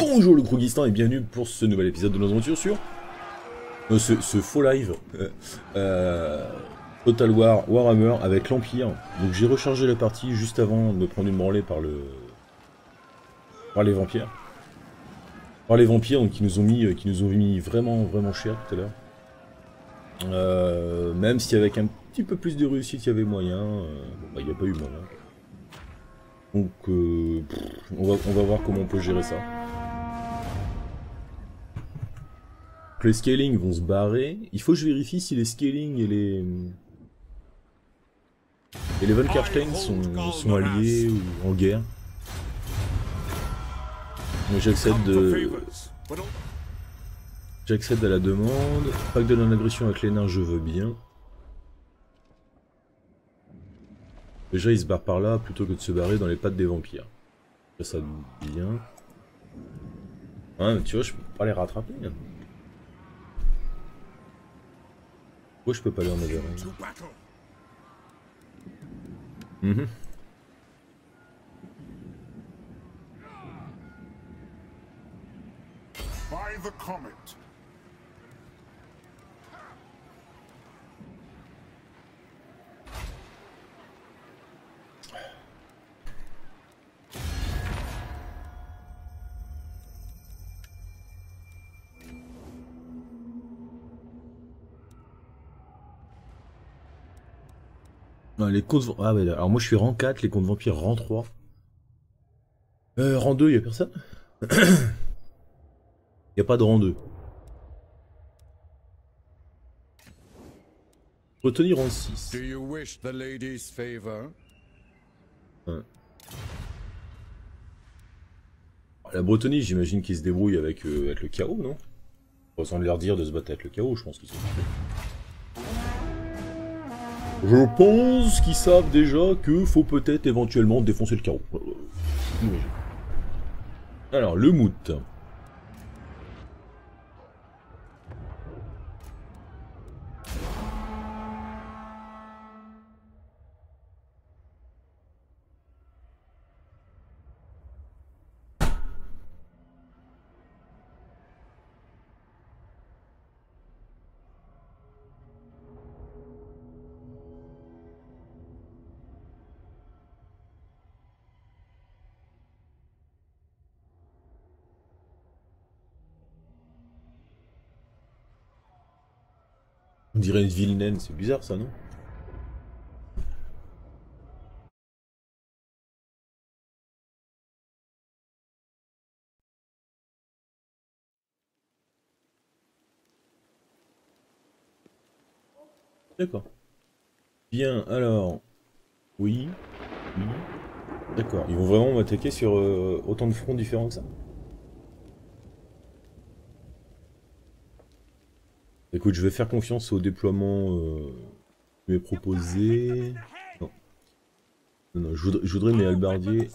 Bonjour le Krugistan et bienvenue pour ce nouvel épisode de nos aventures sur ce faux live Total War Warhammer avec l'Empire. Donc j'ai rechargé la partie juste avant de me prendre une branlée par les vampires. Donc, qui nous ont mis vraiment cher tout à l'heure. Même si avec un petit peu plus de réussite il y avait moyen, il n'y a pas eu moyen. Donc on va voir comment on peut gérer ça. Les scaling vont se barrer. Il faut que je vérifie si les scaling et les Von Karstein sont alliés ou en guerre. Mais j'accède à la demande. Pacte de non-agression avec les nains, je veux bien. Déjà, ils se barrent par là plutôt que de se barrer dans les pattes des vampires. Ça bien. Ouais, mais tu vois, je peux pas les rattraper. Pourquoi je peux pas aller en Overrun? By the comet. Non, les comptes... Ah ouais, alors moi je suis rang 4, les comptes vampires rang 3. Rang 2, y'a personne? Y'a pas de rang 2. Retenir rang 6. Do you wish the lady's favor? Ouais. La Bretonie, j'imagine qu'ils se débrouillent avec le chaos, non? Sans leur dire de se battre avec le chaos, je pense qu'ils sont... Je pense qu'ils savent déjà que faut peut-être éventuellement défoncer le carreau. Alors, le mout. On dirait une ville naine, c'est bizarre ça, non? D'accord. Bien, alors... Oui. Oui. D'accord. Ils vont vraiment m'attaquer sur autant de fronts différents que ça? Écoute, je vais faire confiance au déploiement qui m'est proposé. Non. Non, je voudrais mes halbardiers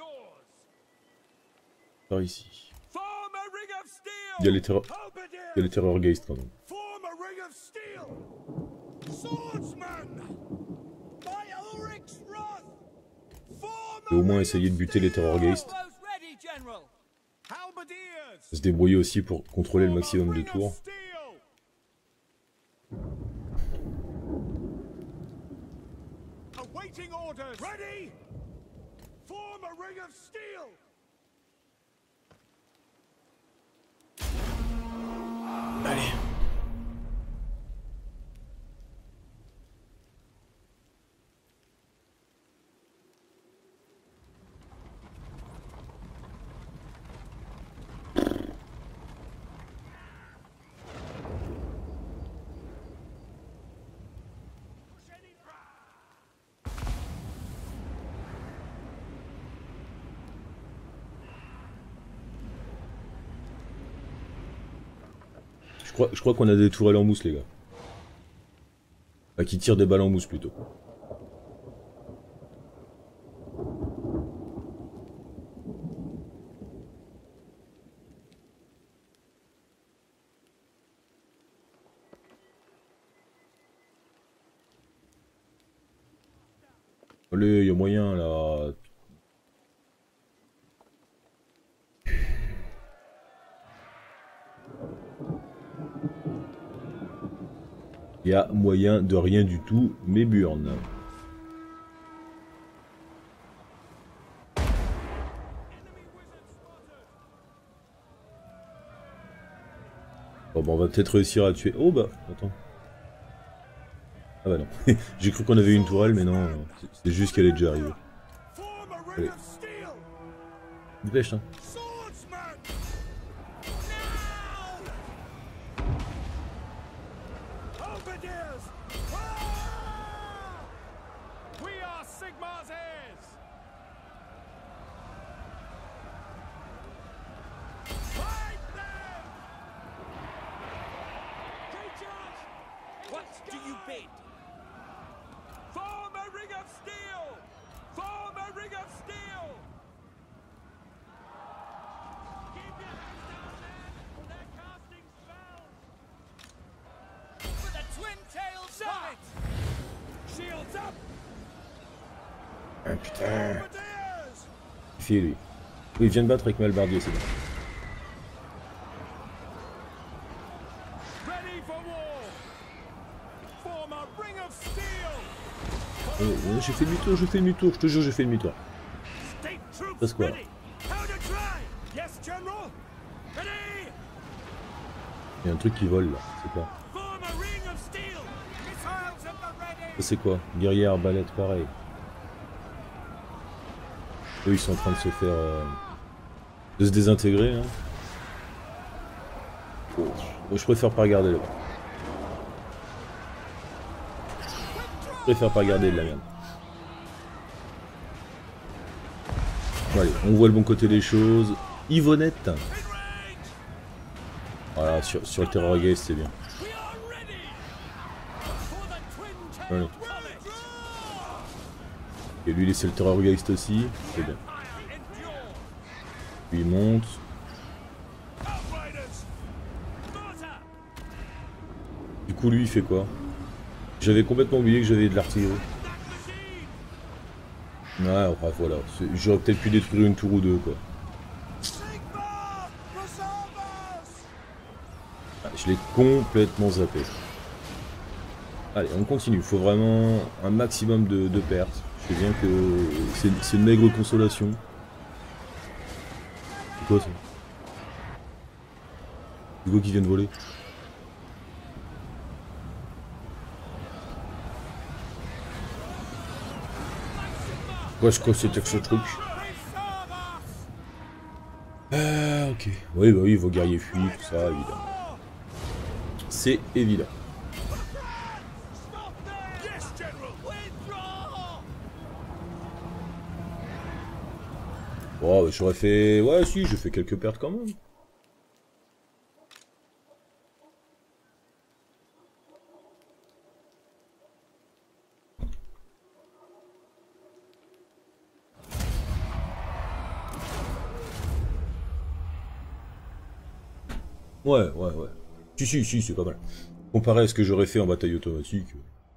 par ici. Il y a les terrorgeist quand même. Et au moins essayer de buter les terrorgeist. Se débrouiller aussi pour contrôler le maximum de tours. Allez. Je crois qu'on a des tourelles en mousse, les gars. Qui tirent des balles en mousse, plutôt. Allez, y a moyen, là. Il y a moyen de rien du tout, mais burn. Bon, bah, on va peut-être réussir à tuer... Oh bah, attends. Ah bah non. J'ai cru qu'on avait une tourelle, mais non. C'est juste qu'elle est déjà arrivée. Allez. Dépêche, hein. Ah putain. Il fait lui. Oui, il vient de battre avec Malbardier, c'est bon. J'ai fait demi-tour, je te jure, j'ai fait demi-tour. Passe quoi là? Il y a un truc qui vole là, c'est quoi? Ça c'est quoi? Guerrier arbalète, pareil. Eux ils sont en train de se faire... de se désintégrer. Hein. Oh, je préfère pas regarder là-bas. Je préfère pas regarder de la merde. Bon, allez, on voit le bon côté des choses. Yvonnette. Voilà, sur le Terrorgeist c'est bien. Allez. Et lui laisser le Terrorgeist aussi, c'est bien. Puis il monte. Du coup lui il fait quoi? J'avais complètement oublié que j'avais de l'artillerie. Ouais, bref, voilà. J'aurais peut-être pu détruire une tour ou deux, quoi. Ah, je l'ai complètement zappé. Allez, on continue. Il faut vraiment un maximum de pertes. Je sais bien que c'est une maigre consolation. C'est quoi ça? C'est quoi qui vient de voler? Ouais, je crois que c'était que ce truc. Ok. Oui, bah oui, vos guerriers fuient, tout ça, évidemment. C'est évident. Oh, bah, j'aurais fait... Ouais, si, j'ai fait quelques pertes quand même. Ouais. Si, c'est pas mal. Comparé à ce que j'aurais fait en bataille automatique...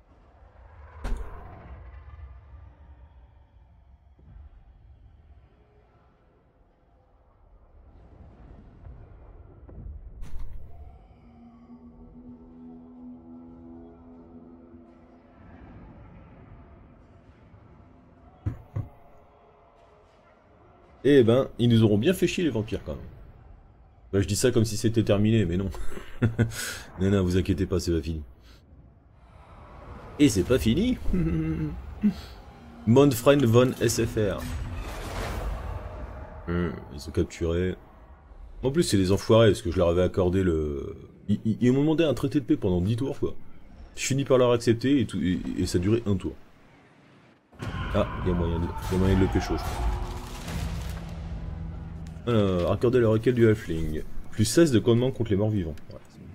Eh ben, ils nous auront bien fait chier les vampires quand même. Bah, je dis ça comme si c'était terminé, mais non. non, vous inquiétez pas, c'est pas fini. Et c'est pas fini. Manfred von SFR. Ils sont capturés. En plus, c'est des enfoirés, parce que je leur avais accordé le... Ils m'ont demandé un traité de paix pendant 10 tours, quoi. Je finis par leur accepter, et ça a duré un tour. Ah, il y a moyen de le pécho, je crois. Alors, accorder le requête du halfling. Plus 16 de commandement contre les morts vivants. Ouais.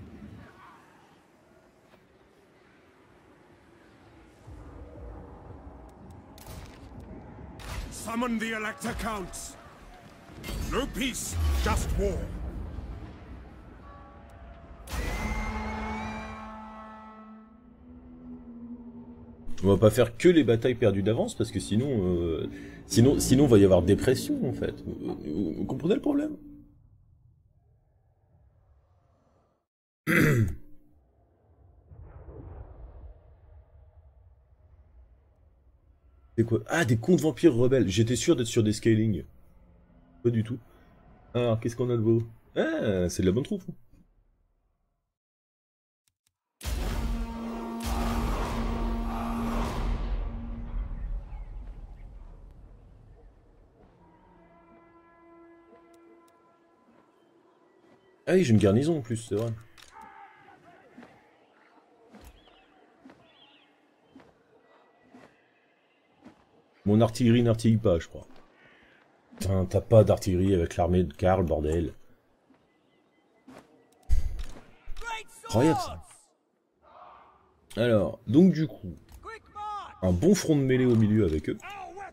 Summon the Elector Counts. No peace, just war. On va pas faire que les batailles perdues d'avance parce que sinon, sinon va y avoir dépression en fait. Vous comprenez le problème? C'est quoi? Ah, des contes vampires rebelles. J'étais sûr d'être sur des scaling. Pas du tout. Alors, qu'est-ce qu'on a de beau? Ah, c'est de la bonne troupe. Ah oui, j'ai une garnison en plus, c'est vrai. Mon artillerie n'artille pas, je crois. Putain, t'as pas d'artillerie avec l'armée de Karl, bordel. Incroyable ça. Alors, donc du coup, un bon front de mêlée au milieu avec eux.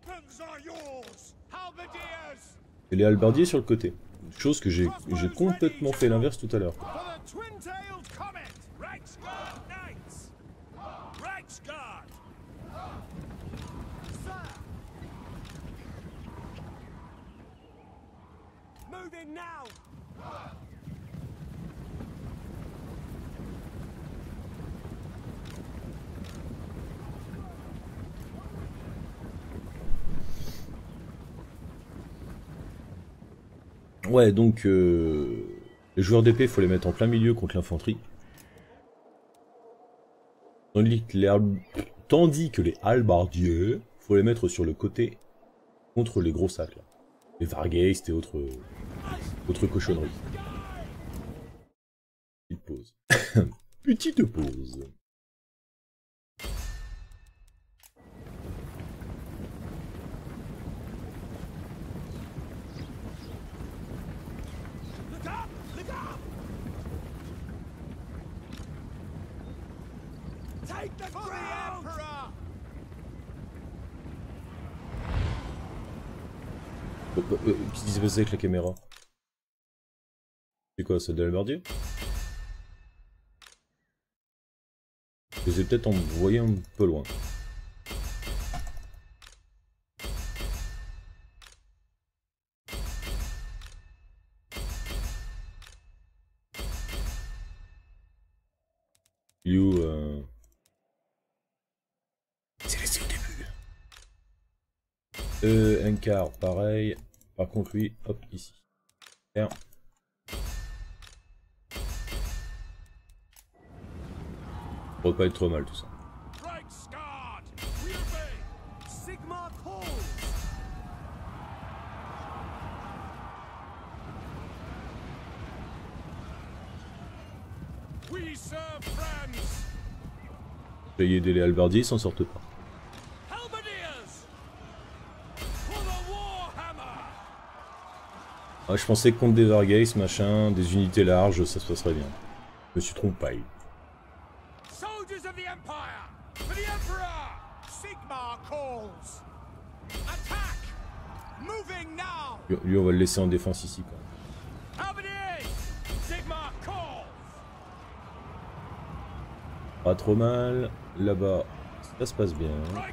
Et les halbardiers sur le côté. Chose que j'ai complètement fait l'inverse tout à l'heure. Ouais, donc les joueurs d'épée, faut les mettre en plein milieu contre l'infanterie. Tandis que les halbardiers, faut les mettre sur le côté contre les gros sacs là. Les Vargeist et autres cochonneries. Petite pause. Petite pause. Qu'est-ce qui s'est passé avec la caméra? C'est quoi, c'est de l'halbardier? Je les ai peut-être envoyés un peu loin. C'est laissé au début. Enkar, pareil. Par contre, lui, hop, ici. Ça pourrait pas être trop mal tout ça. J'ai aidé les halbardiers, ils s'en sortent pas. Ah, je pensais que contre des Vargeist, machin, des unités larges, ça se passerait bien. Je me suis trompé. Lui, on va le laisser en défense ici, quoi. Pas trop mal. Là-bas, ça se passe bien.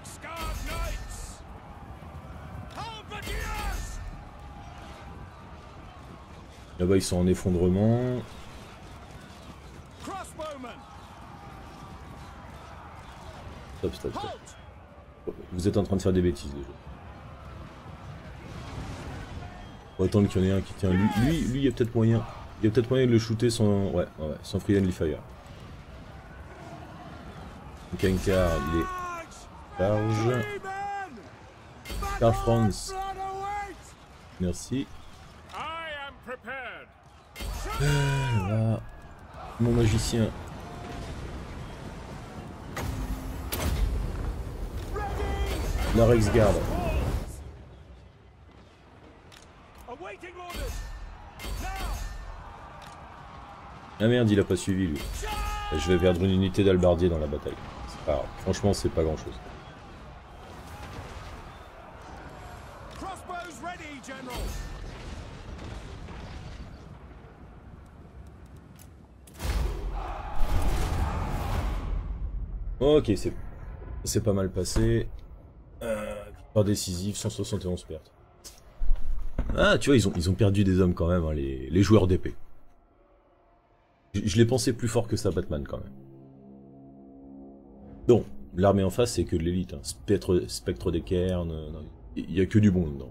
Là-bas, ils sont en effondrement. Stop, stop, stop. Vous êtes en train de faire des bêtises, déjà. Faut attendre qu'il y en ait un qui tient. Lui, il y a peut-être moyen. Il y a peut-être moyen de le shooter sans. Ouais, sans friendly fire. Donc Enkar, il est large. Karl Franz. Merci. Là. Mon magicien. La Rexguard. Ah merde, il a pas suivi lui. Je vais perdre une unité d'halbardier dans la bataille. C'est pas grave. Franchement, c'est pas grand chose. Ok, c'est pas mal passé. Victoire décisive, 171 pertes. Ah, tu vois, ils ont perdu des hommes quand même, hein, les joueurs d'épée. Je l'ai pensé plus fort que ça, Batman, quand même. Donc, l'armée en face, c'est que de l'élite. Hein. Spectre des cairns, il y a que du bon dedans.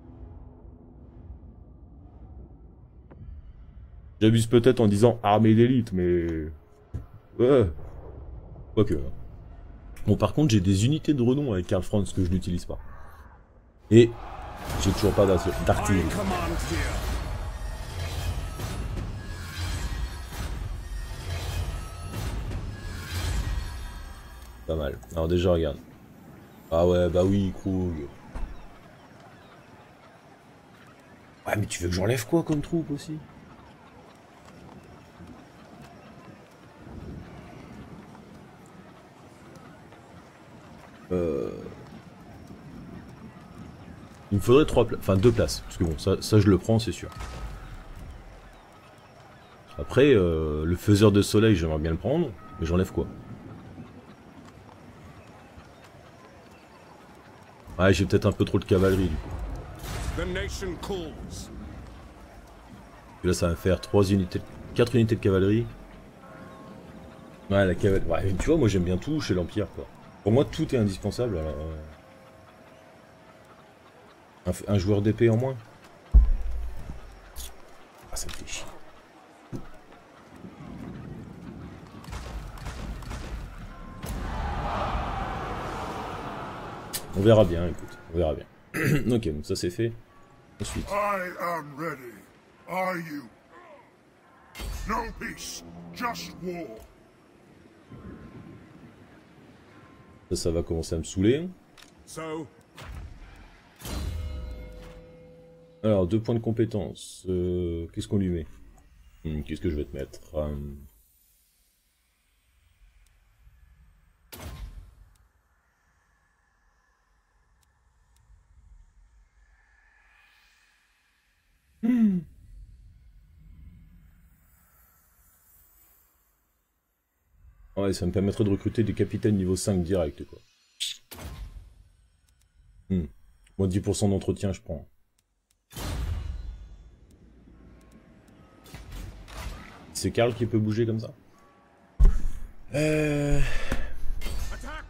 J'abuse peut-être en disant armée d'élite, mais... Ouais. Quoique. Bon, par contre, j'ai des unités de renom avec Karl Franz que je n'utilise pas. Et j'ai toujours pas d'artillerie. Pas mal. Alors déjà, regarde. Ah ouais, bah oui, Krug. Ouais, mais tu veux que j'enlève quoi comme troupe aussi? Il me faudrait 2 places. Parce que bon, ça je le prends, c'est sûr. Après, le faiseur de soleil, j'aimerais bien le prendre. Mais j'enlève quoi? Ouais, j'ai peut-être un peu trop de cavalerie du coup. Et là, ça va me faire 4 unités de cavalerie. Ouais, la cavalerie. Ouais, tu vois, moi j'aime bien tout chez l'Empire, quoi. Pour moi, tout est indispensable. Alors, un joueur d'épée en moins. Ah, ça me fait chier. On verra bien, écoute. On verra bien. Ok, donc ça c'est fait. Ensuite. I am ready. Are you? No peace, just war. Ça va commencer à me saouler. So, Alors, 2 points de compétence. Qu'est-ce qu'on lui met? Qu'est-ce que je vais te mettre? Ouais, ça me permettrait de recruter des capitaines niveau 5 direct, quoi. Moi, 10% d'entretien, je prends. C'est Karl qui peut bouger comme ça? attack!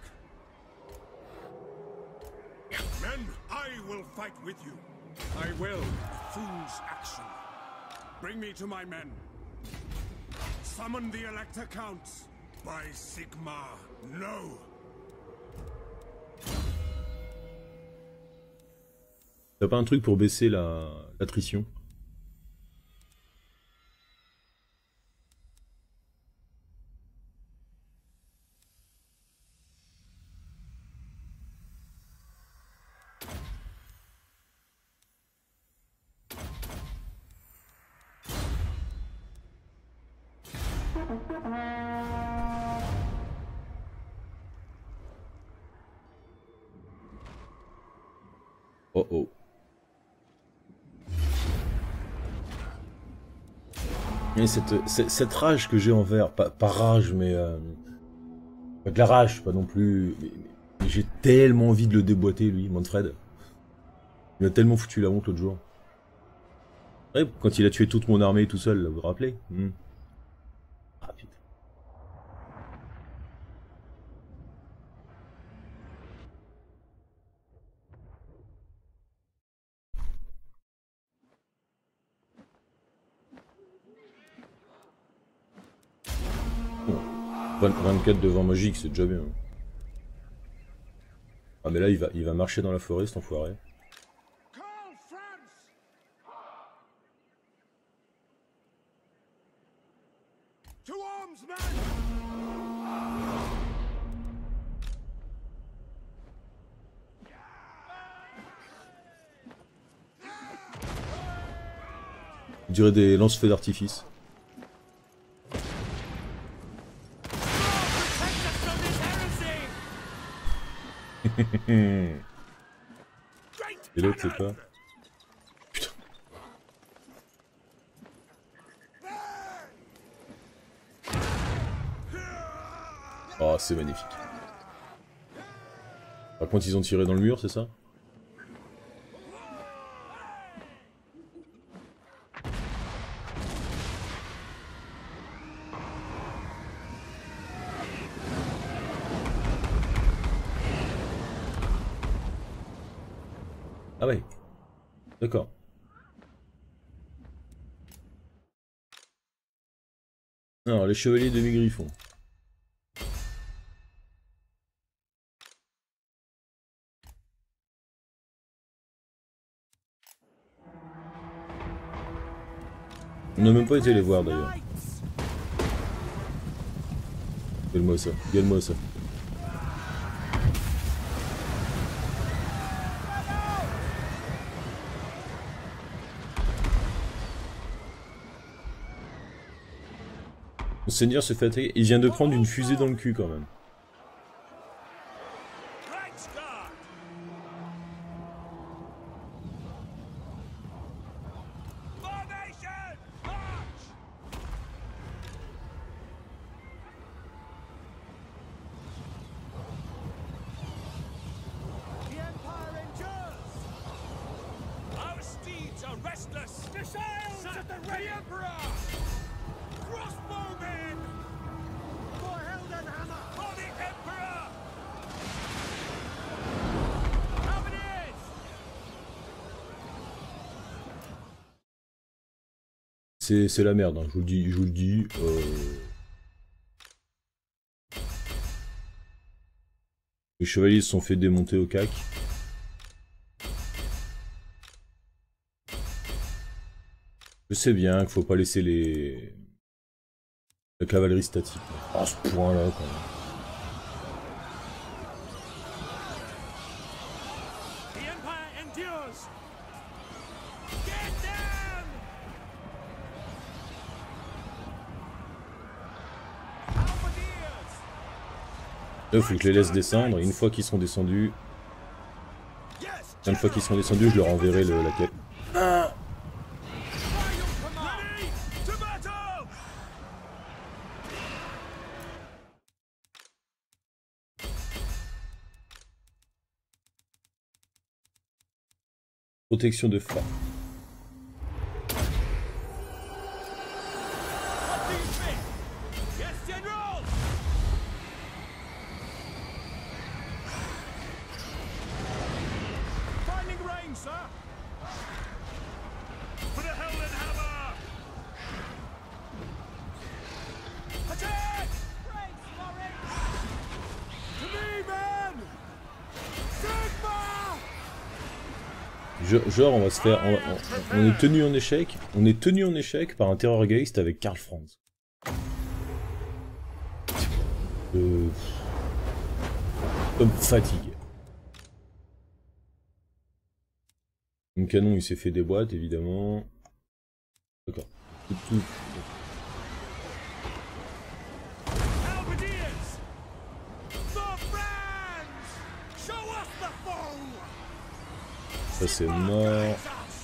Men, I will fight with you. I will. Fool's action. Bring me to my men. Summon the Elector Counts. By Sigma, no! T'as pas un truc pour baisser l'attrition? Oh oh. Et cette rage que j'ai envers, pas rage, mais pas de la rage, pas non plus. Mais j'ai tellement envie de le déboîter, lui, Manfred. Il m'a tellement foutu la honte l'autre jour. Ouais, quand il a tué toute mon armée tout seul, là, vous vous rappelez? Ah putain. Bon. 24 devant magique, c'est déjà bien. Ah mais là il va marcher dans la forêt, cet enfoiré. Karl Franz! To arms, men! On dirait des lance-feux d'artifice. Et l'autre c'est quoi? Putain. Oh c'est magnifique. Par contre ils ont tiré dans le mur, c'est ça? D'accord. Alors, les chevaliers demi-griffons. On n'a même pas été les voir d'ailleurs. Regarde-moi ça, regarde-moi ça. Le seigneur se fait attaquer. Il vient de prendre une fusée dans le cul quand même. C'est la merde, hein. Je vous le dis. Les chevaliers se sont fait démonter au cac. Je sais bien qu'il faut pas laisser la cavalerie statique. À ce point-là, quand même. Là, il faut que je les laisse descendre, et une fois qu'ils seront descendus... je leur enverrai la quête. Ah. Protection de phare. Genre, on va se faire... On est tenu en échec. On est tenu en échec par un Terrorgeist avec Karl Franz. Comme fatigue. Mon canon, il s'est fait des boîtes, évidemment. D'accord. Ça c'est mort.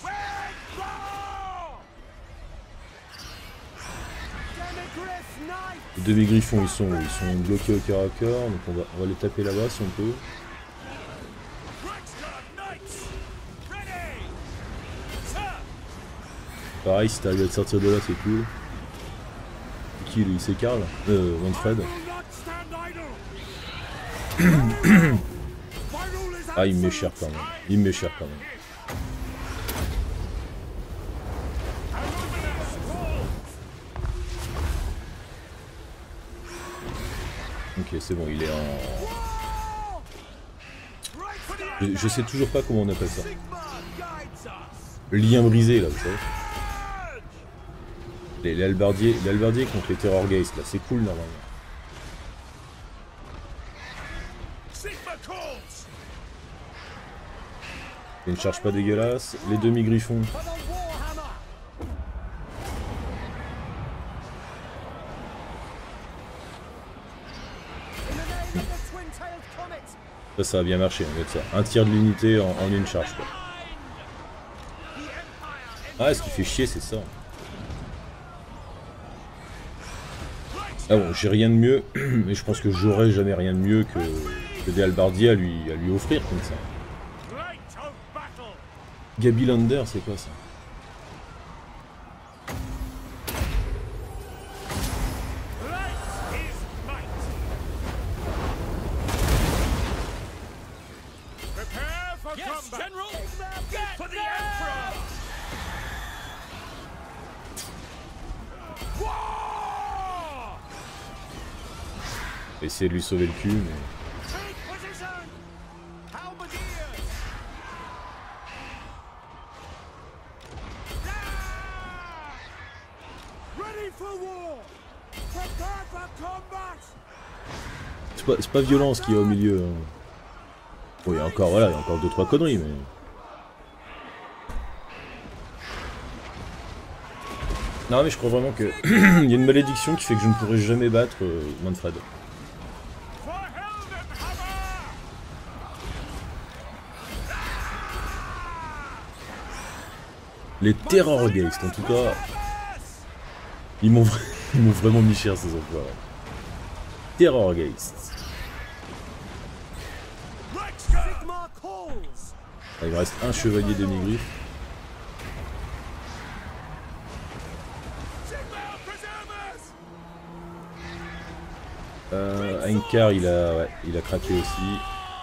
Les demi-griffons ils sont bloqués au cœur à cœur, donc on va les taper là-bas si on peut. Pareil, si t'arrives à te sortir de là, c'est cool. Qui lui, c'est Karl Manfred. Ah, il me met cher quand même. Il me met cher quand même. Ok, c'est bon, il est en... Je sais toujours pas comment on appelle ça. Lien brisé, là, vous savez. Les halbardiers contre les Terrorgeist, là, c'est cool, normalement. Il ne charge pas dégueulasse. Les demi-griffons. Ça va bien marcher, on va dire ça. Un tiers de l'unité en une charge, quoi. Ah, ce qui fait chier, c'est ça. Ah bon, j'ai rien de mieux, mais je pense que j'aurais jamais rien de mieux que des halbardiers à lui offrir comme ça. Gaby Lander, c'est quoi ça? Essayer de lui sauver le cul, mais... C'est pas violent ce qu'il y a au milieu. Hein. Bon, il y a encore, voilà, il y a encore 2-3 conneries, mais... Non mais je crois vraiment que il y a une malédiction qui fait que je ne pourrai jamais battre Manfred. Les Terrorgeist en tout cas, ils m'ont vraiment mis cher ces enfoirés. Terrorgeist. Ah, il me reste un chevalier demi-griffe. Ankar il a craqué aussi.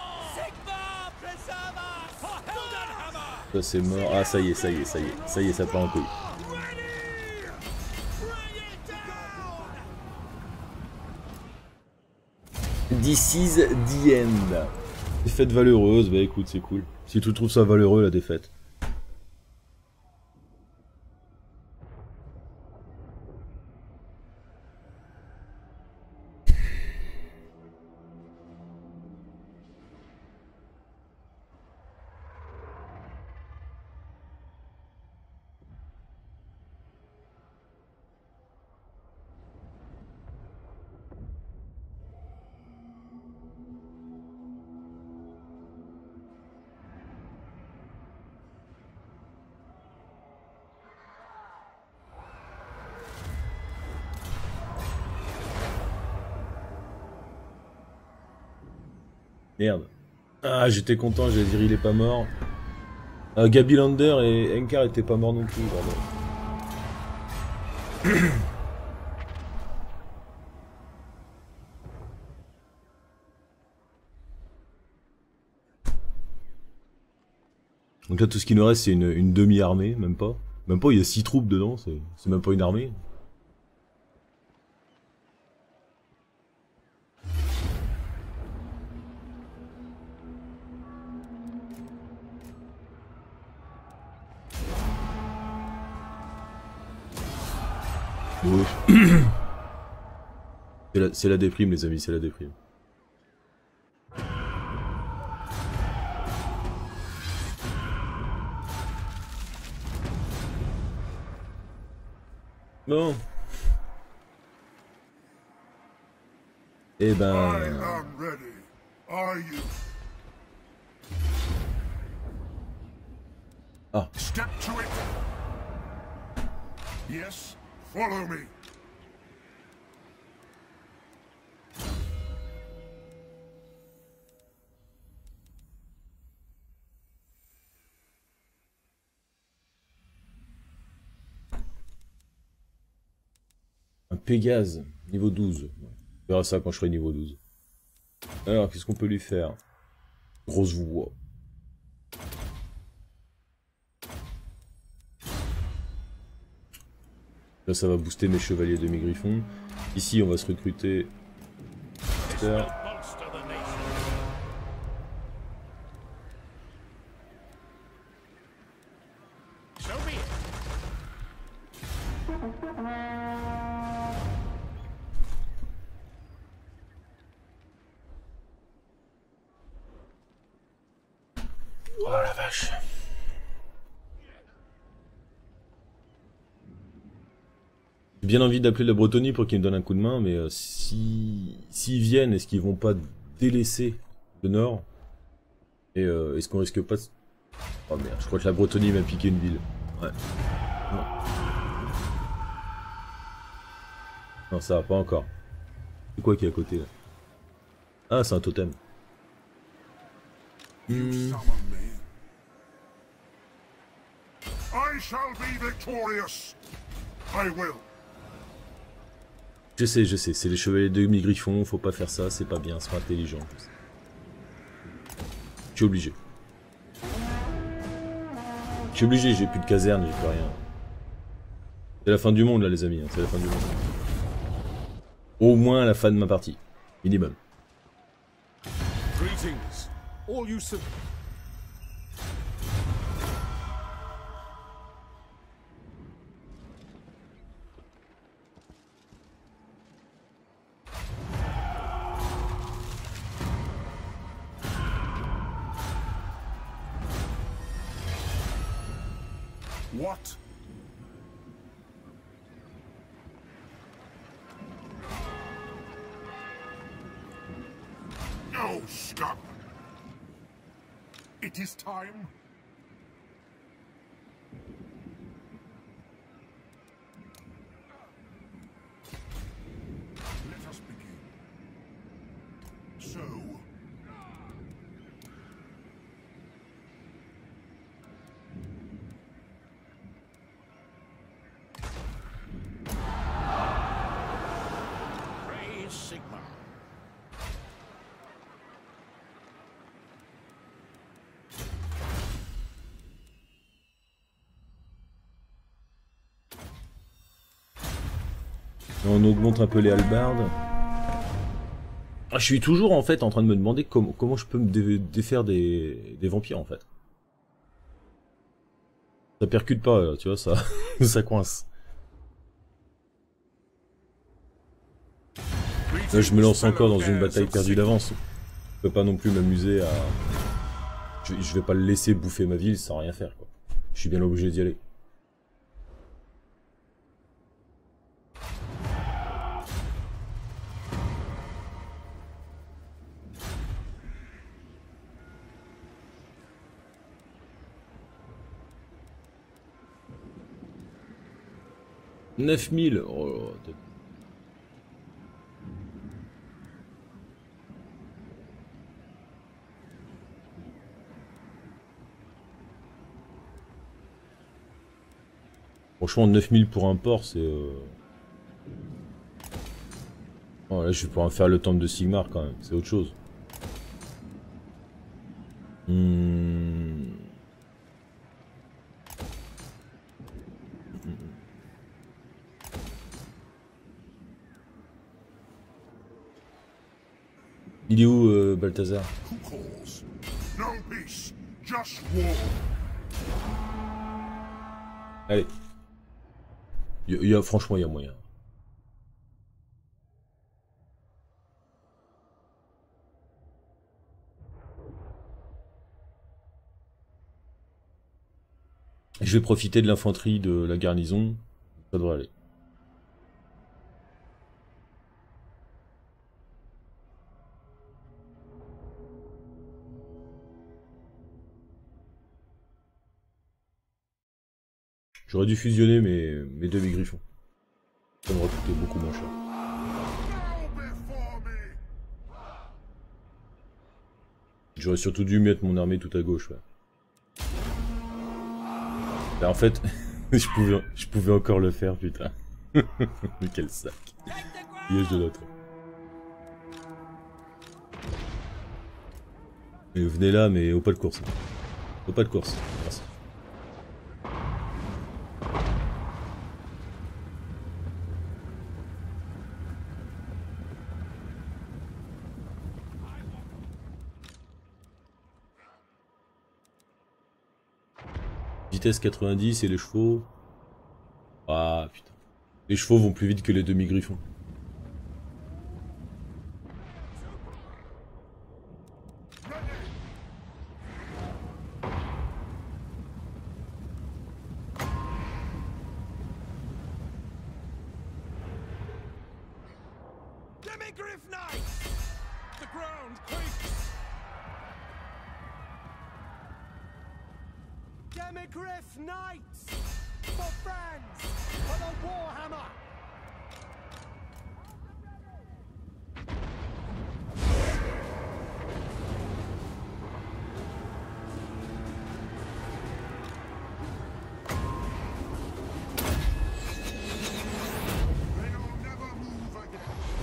Ça c'est mort. Ah ça y est, ça part en couille. This is the end. Défaite valeureuse, bah écoute c'est cool. Si tu trouves ça valeureux la défaite. Merde. Ah, j'étais content, j'allais dire il est pas mort. Gaby Lander et Ankar étaient pas morts non plus, pardon. Donc là, tout ce qui nous reste, c'est une demi-armée, même pas. Même pas, il y a 6 troupes dedans, c'est même pas une armée. C'est la déprime les amis, c'est la déprime. Bon. Eh ben... Ah. Step to it. Yes, follow me. Un Pégase, niveau 12. On verra ça quand je serai niveau 12. Alors, qu'est-ce qu'on peut lui faire? Grosse voix. Là, ça va booster mes chevaliers demi-griffons. Ici, on va se recruter. Oh la vache. J'ai bien envie d'appeler la Bretonie pour qu'ils me donnent un coup de main, mais s'ils viennent, est-ce qu'ils vont pas délaisser le nord? Et est-ce qu'on risque pas de... Oh merde, je crois que la Bretonie m'a piqué une ville. Ouais. Non, non ça va pas encore. C'est quoi qui est à côté là? Ah, c'est un totem. I shall be victorious. I will. Je sais, c'est les chevaliers demi-griffons, faut pas faire ça, c'est pas bien, c'est pas intelligent. Je suis obligé. Je suis obligé, j'ai plus de caserne, j'ai plus rien. C'est la fin du monde là les amis, c'est la fin du monde. Au moins la fin de ma partie. Minimum. Greetings, all you What? No, scum! It is time. Let us begin. So... Praise Sigma. On augmente un peu les hallebardes. Ah, je suis toujours en fait en train de me demander comment je peux me défaire des vampires en fait. Ça percute pas, là, tu vois, ça, ça coince. Là, je me lance encore dans une bataille perdue d'avance. Je peux pas non plus m'amuser à... Je vais pas le laisser bouffer ma ville sans rien faire, quoi. Je suis bien obligé d'y aller. « 9000 ! Oh, franchement, 9000 pour un port, c'est... Oh, là, je vais pouvoir faire le temple de Sigmar quand même, c'est autre chose. Il est où, Balthazar? Who calls? No peace, just war. Allez. Franchement, il y a moyen. Je vais profiter de l'infanterie de la garnison. Ça devrait aller. J'aurais dû fusionner mes deux griffons. Ça m'aurait coûté beaucoup moins cher. J'aurais surtout dû mettre mon armée tout à gauche. Ouais. Là, en fait, je pouvais encore le faire, putain. Mais quel sac. Piège de l'autre. Mais venez là, mais au pas de course. Au pas de course. Merci. Vitesse 90 et les chevaux... Ah putain. Les chevaux vont plus vite que les demi-griffons. Demigriff Knights! The ground quakes! Demigriff Knights! For friends! For the Warhammer! They'll never move again.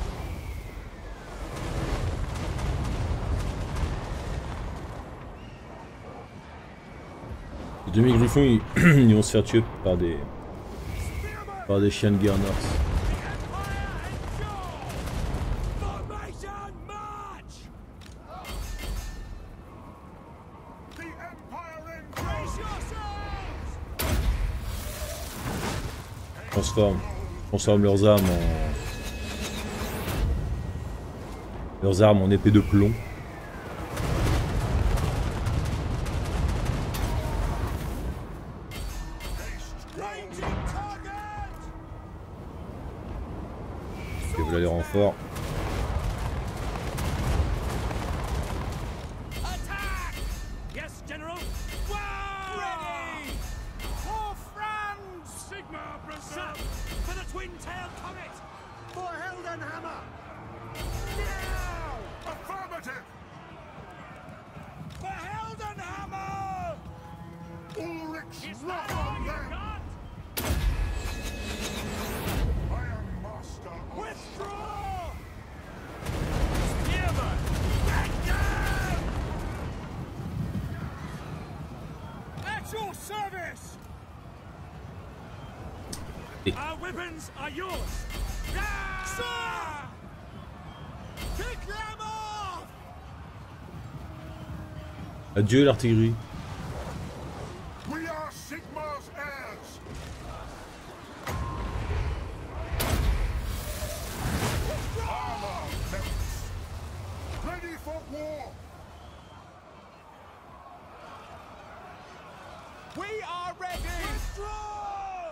Les demi-griffons, ils vont se faire tuer par des chiens de guerre norse. Formation! Transforme leurs armes en épée de plomb. Et voilà les renforts. Our weapons are yours. Sir! Kick them off! Adieu l'artillerie. We are Sigmar's heirs. Armor melts. Ready for war. We are ready! Withdraw!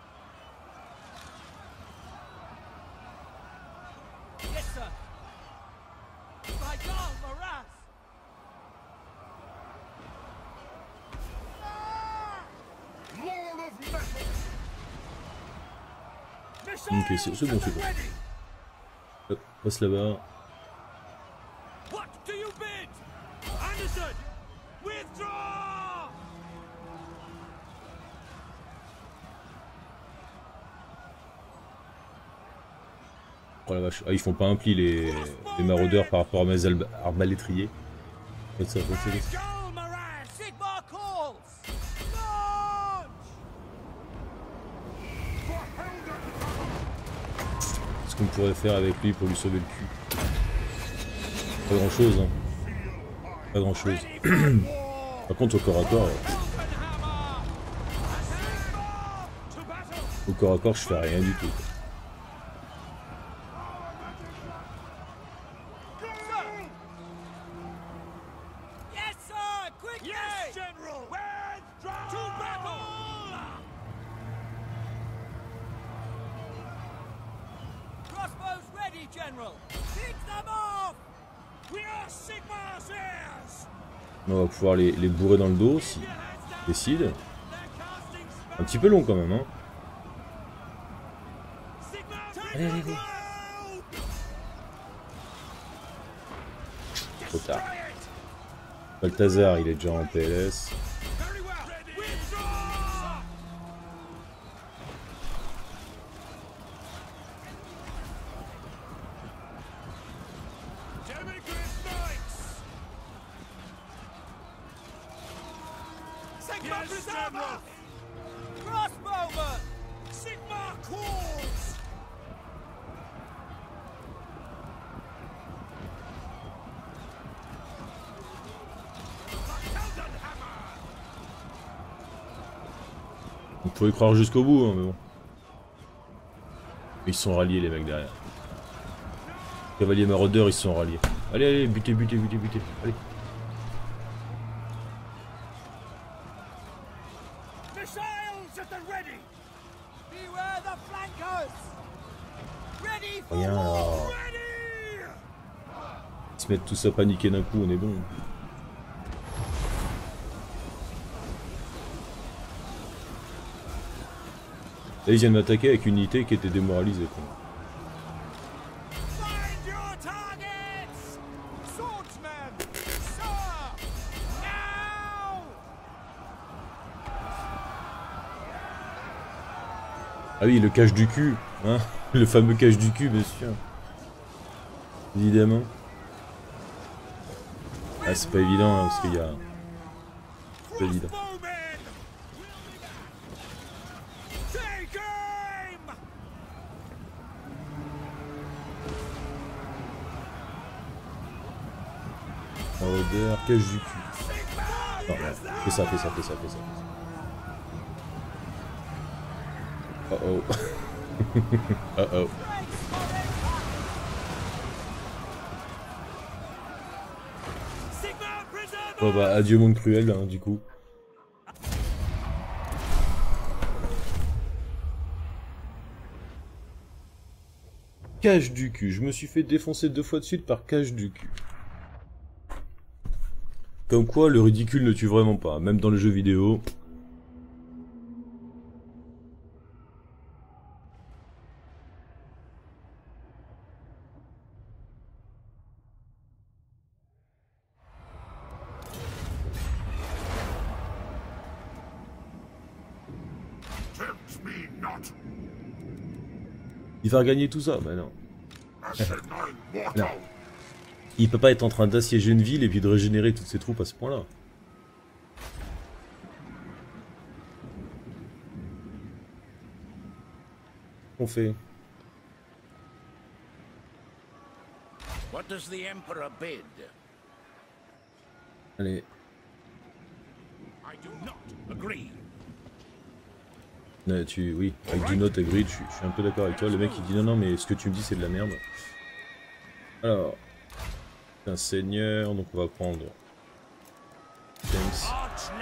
Yes, sir. By God, Maras! Lord of metal. Ok, c'est bon. Hop, passe là-bas. What do you bid? Understood! Withdraw! Oh la vache. Ah, ils font pas un pli les maraudeurs par rapport à mes arbalétriers. Ça, Go, Maras! Sigmar calls! Launch! ce qu'on pourrait faire avec lui pour lui sauver le cul. Pas grand chose, hein. Pas grand chose. Par contre au corps à corps, je fais rien du tout. On va pouvoir les bourrer dans le dos s'ils décident. Un petit peu long quand même, hein. Allez. Trop tard. Balthazar, il est déjà en PLS. On pourrait croire jusqu'au bout, hein, mais bon. Ils sont ralliés les mecs derrière. Cavaliers maraudeurs, ils sont ralliés. Allez, butez. Allez. Rien alors. Ils se mettent tous à paniquer d'un coup, on est bon. Là ils viennent m'attaquer avec une unité qui était démoralisée quoi. Ah oui, le cache du cul, hein. Le fameux cache du cul, bien sûr. Évidemment. Ah, c'est pas évident, hein, parce qu'il y a... C'est pas évident. Maraudeur, cache du cul. Non, fais ça. Oh oh. Oh oh. Bon bah adieu monde cruel hein, du coup. Cache du cul, je me suis fait défoncer 2 fois de suite par cache du cul. Comme quoi le ridicule ne tue vraiment pas, même dans les jeux vidéo. Tempt me not, Il va regagner tout ça, bah non. asinine mortal. Il peut pas être en train d'assiéger une ville et puis de régénérer toutes ses troupes à ce point-là. On fait. What does the Emperor bid? Allez. I do not agree. Oui, avec du note agreed, je suis un peu d'accord avec toi. Le mec il dit non, non, mais ce que tu me dis c'est de la merde. Alors, c'est un seigneur, donc on va prendre James.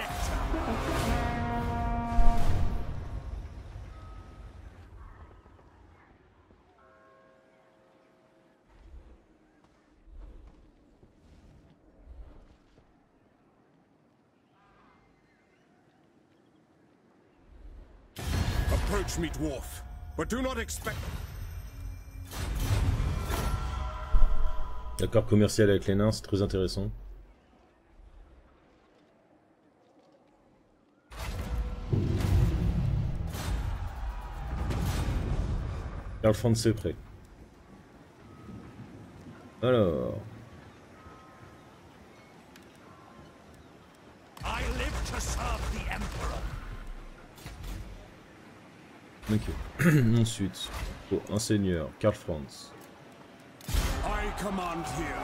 Approach me, dwarf, but do not expect. L'accord commercial avec les nains, c'est très intéressant. Karl Franz c'est prêt. Alors. I live to serve the Emperor. Ok. Ensuite, oh, un seigneur, Karl Franz. I command here.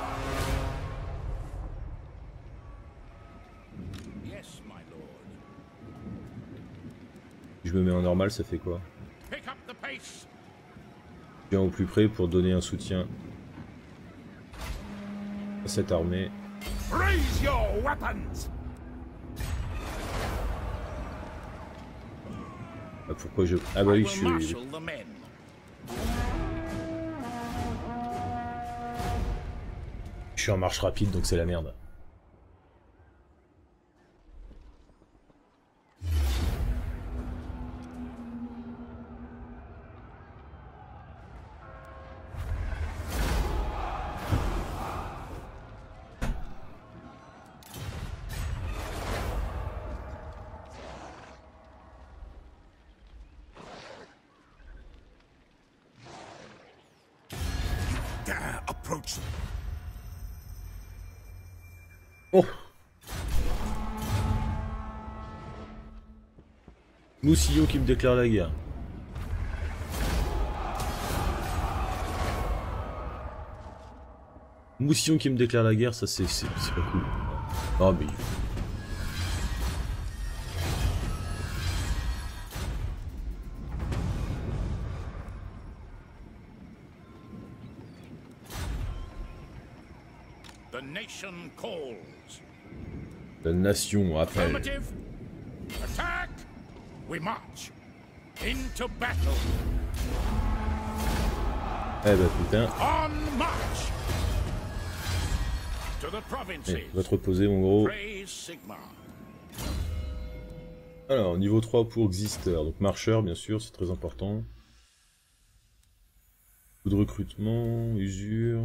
Yes, my lord. Si je me mets en normal, ça fait quoi? Pick up the pace. Je viens au plus près pour donner un soutien à cette armée. Raise your weapons. Ah, pourquoi je... Ah bah oui, I je will suis... marshal the men. Je suis en marche rapide, donc c'est la merde. Dare approach me. Oh! Moussillon qui me déclare la guerre. Moussillon qui me déclare la guerre, ça c'est pas cool. Ah mais... The nation calls. La nation appelle. Affirmative. Attack. We march. Into battle. Eh bah putain. On march. To the Eh, provinces. va te reposer mon gros. Praise Sigma. Alors, niveau 3 pour Xister, donc marcheur bien sûr, c'est très important. Coup de recrutement, usure.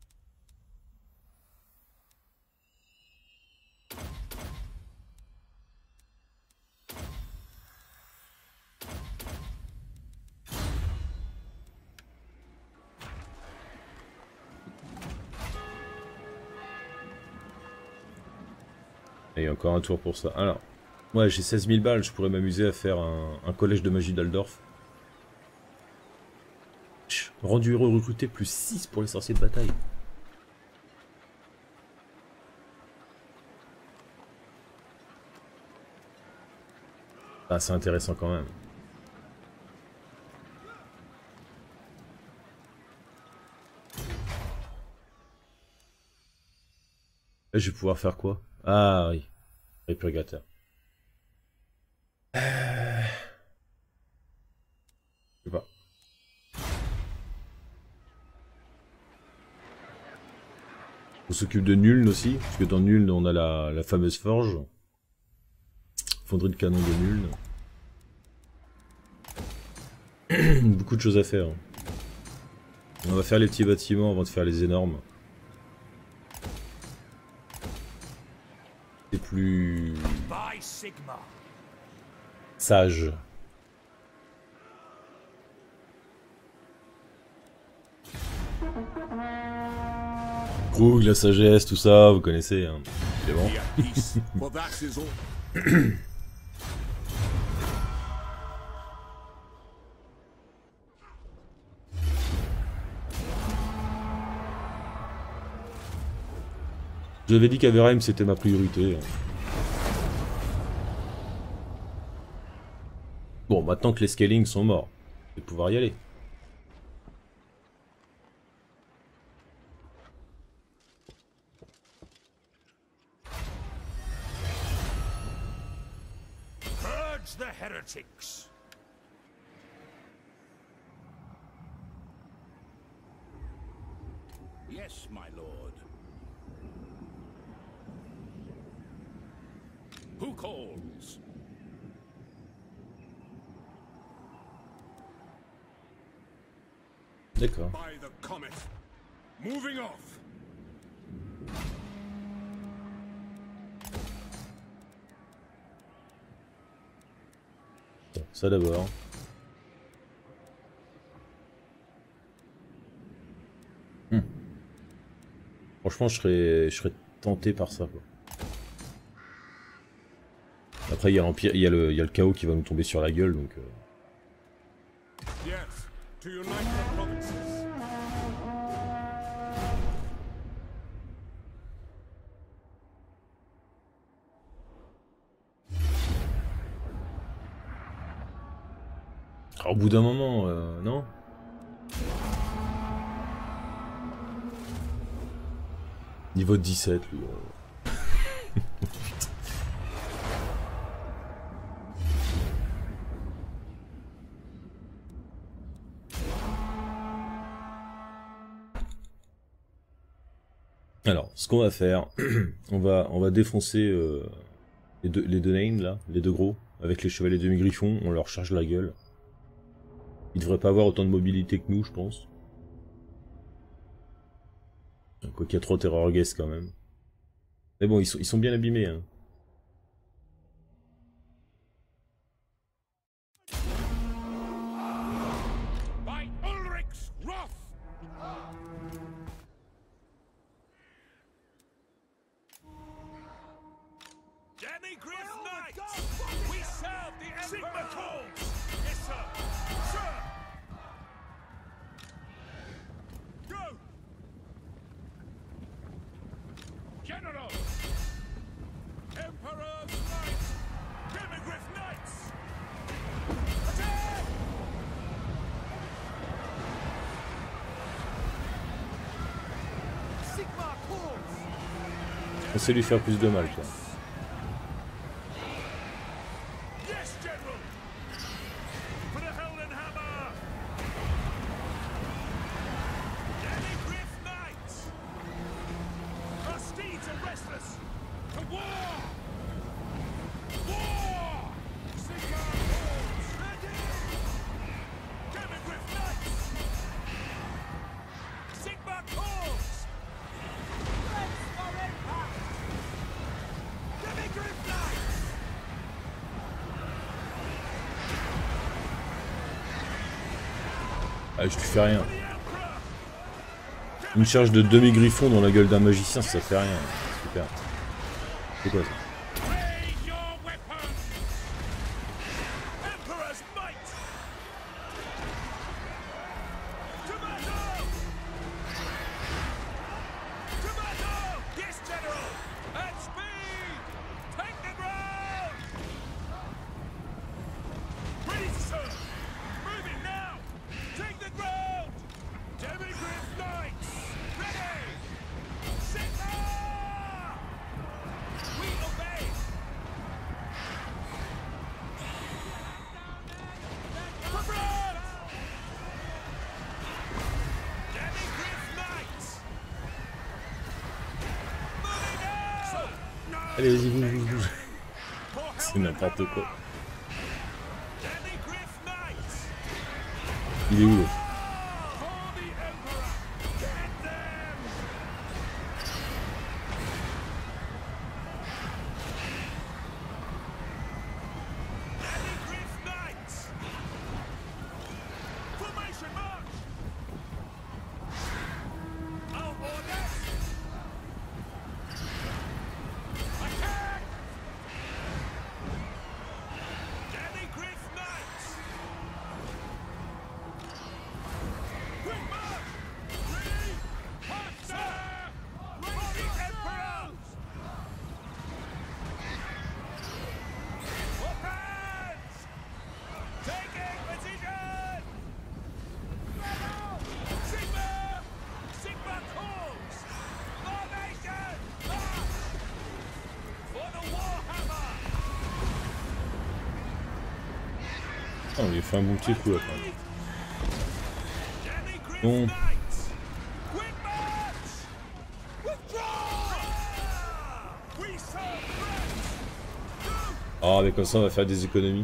Et encore un tour pour ça. Alors, ouais, j'ai 16 000 balles, je pourrais m'amuser à faire un collège de magie d'Aldorf. Rendu héros recruté, plus 6 pour les sorciers de bataille. Ah, c'est intéressant quand même. Là, je vais pouvoir faire quoi? Ah oui, répurgateur. Je sais pas. On s'occupe de Nuln aussi, parce que dans Nuln, on a la fameuse forge. Fonderie de canon de Nuln. Beaucoup de choses à faire. On va faire les petits bâtiments avant de faire les énormes. C'est plus sage. Krug, la sagesse, tout ça, vous connaissez. Hein. C'est bon. Be at peace, for that is all. J'avais dit qu'Averheim c'était ma priorité. Bon, maintenant que les scalings sont morts, je vais pouvoir y aller. Purge the heretics. Yes, my lord. Who calls? D'accord. By the comet. Moving off. Bon, ça d'abord. Franchement, je serais tenté par ça, quoi. Après, il y a l'Empire, il y a le chaos qui va nous tomber sur la gueule, donc... Yes, to unite the provinces. Alors, au bout d'un moment, non? Niveau 17, lui. Alors, ce qu'on va faire, on va défoncer les deux nains là, les deux gros, avec les chevaliers demi-griffons, on leur charge la gueule. Ils devraient pas avoir autant de mobilité que nous, je pense. Quoi qu'il y a 3 terror guests quand même. Mais bon, ils sont bien abîmés, hein. By Ulrich's wrath. Demigriff Knights! We serve the Emperor! Sigma calls! Yes, sir! Sir! Go! General! Emperor's Knights! Demigriff Knights! Attack! Sigma calls! On sait lui faire plus de mal, quoi. Yes, General! For the Heldenhammer! Demigriff Knights! Our steeds are restless! To war! War! Sigma calls! Ready! Demigriff Knights! Sigma calls! Let's for impact! Demigriff Knights! Ah, je lui fais rien. Une charge de demi-griffon dans la gueule d'un magicien, ça fait rien. Super. C'est quoi ça? Raise your weapons! Emperor's might! To battle! To battle! Yes, General! At speed! Take the ground! Ready to serve! Moving now! Take the ground! Demigriff Knights! Ready! Sigma! Allez, vas-y, bouge. C'est n'importe quoi. Il est où là? Oh, il a fait un bon petit coup là quand même. Bon. Ah, mais comme ça on va faire des économies.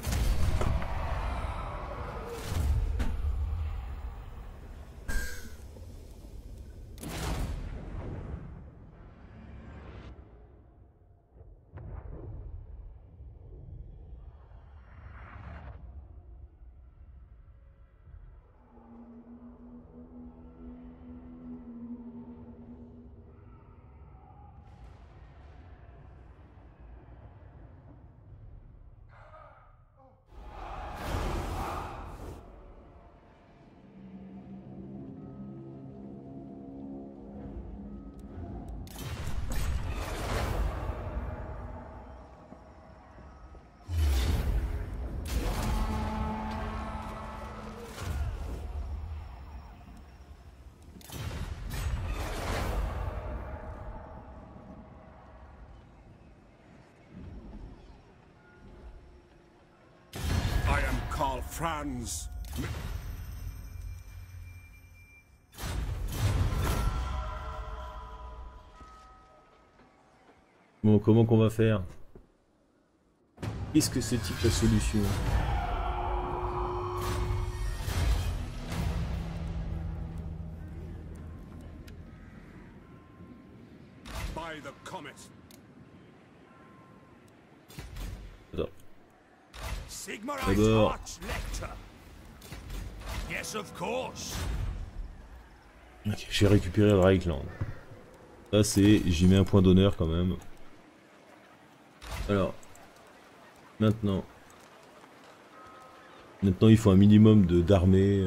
Karl Franz. Bon, comment qu'on va faire? Qu'est-ce que c'est type la solution? By the comet. Attends. Sigmarite Archlector. Yes, of course. Ok, j'ai récupéré le Reichland. Ça c'est, j'y mets un point d'honneur quand même. Alors, maintenant il faut un minimum d'armée.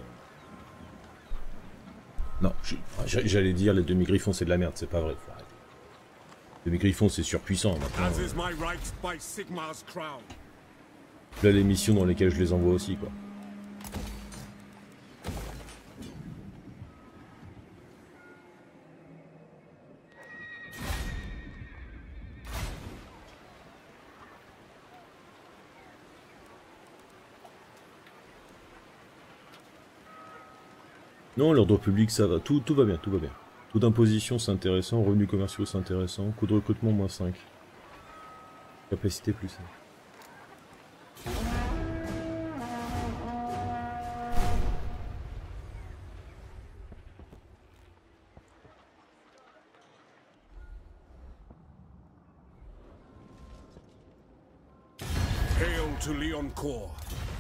Non, j'allais dire les demi-griffons c'est de la merde, c'est pas vrai. Faut arrêter. Les demi-griffons c'est surpuissant maintenant. As is my right by Sigmar's crown. Là les missions dans lesquelles je les envoie aussi quoi. Non, l'ordre public ça va, tout va bien, tout va bien. Taux d'imposition c'est intéressant, revenus commerciaux c'est intéressant, coût de recrutement moins 5. Capacité plus 5. Hail to Leoncourt.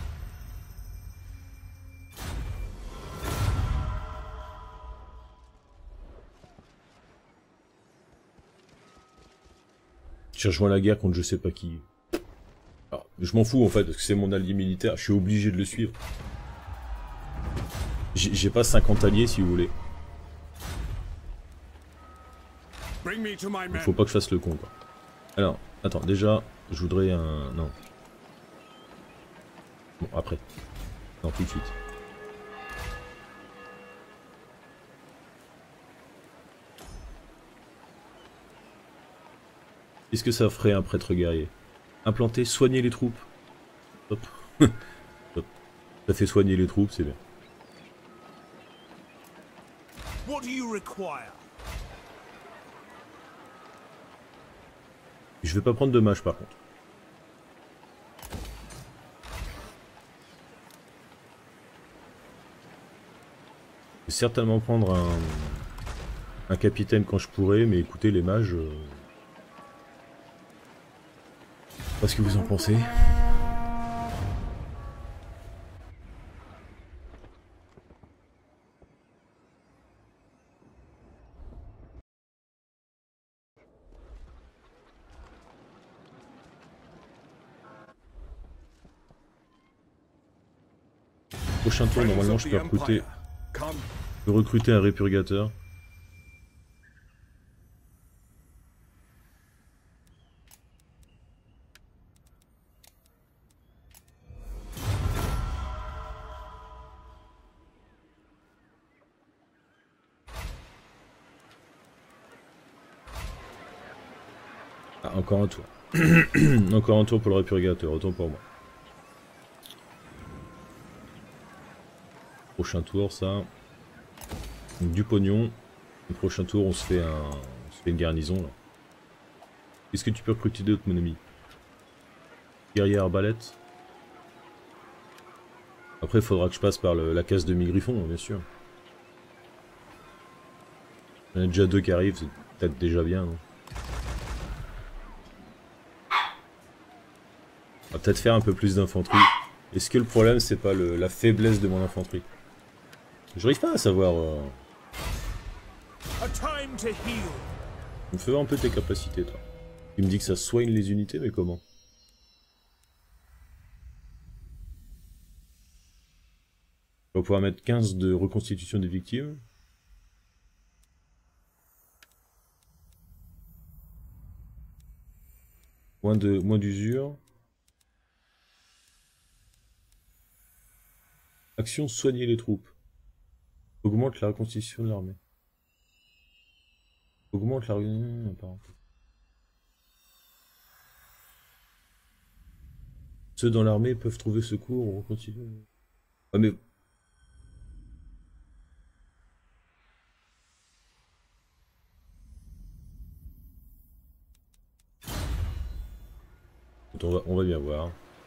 J'ai rejoint la guerre contre je sais pas qui. Alors, je m'en fous en fait, parce que c'est mon allié militaire, je suis obligé de le suivre. J'ai pas 50 alliés si vous voulez. Il faut pas que je fasse le con quoi. Alors, attends, déjà, je voudrais un... Non. Bon, après. Non, tout de suite. Qu'est-ce que ça ferait un prêtre guerrier? Implanter, soigner les troupes. Hop. Hop. Ça fait soigner les troupes, c'est bien. What do you require? Je vais pas prendre de mage par contre. Je vais certainement prendre un capitaine quand je pourrai, mais écoutez les mages... Je sais pas ce que vous en pensez. Prochain tour, normalement je peux recruter un répurgateur. Ah, encore un tour. Encore un tour pour le répurgateur, autant pour moi. Prochain tour, ça. Donc, du pognon. Le prochain tour, on se fait une garnison là. Qu'est-ce que tu peux recruter d'autre, mon ami? Guerrier arbalète. Après, il faudra que je passe par la case de mi-griffon, bien sûr. Il y en a déjà 2 qui arrivent, c'est peut-être déjà bien. Non? On va peut-être faire un peu plus d'infanterie. Est-ce que le problème, c'est pas la faiblesse de mon infanterie? J'arrive pas à savoir... On fait voir un peu tes capacités, toi. Il me dit que ça soigne les unités, mais comment? On va pouvoir mettre 15 de reconstitution des victimes. Moins d'usure. Action soigner les troupes. Augmente la reconstitution de l'armée. Augmente la... Ceux dans l'armée peuvent trouver secours ou reconstituer... Ah mais... On va bien voir.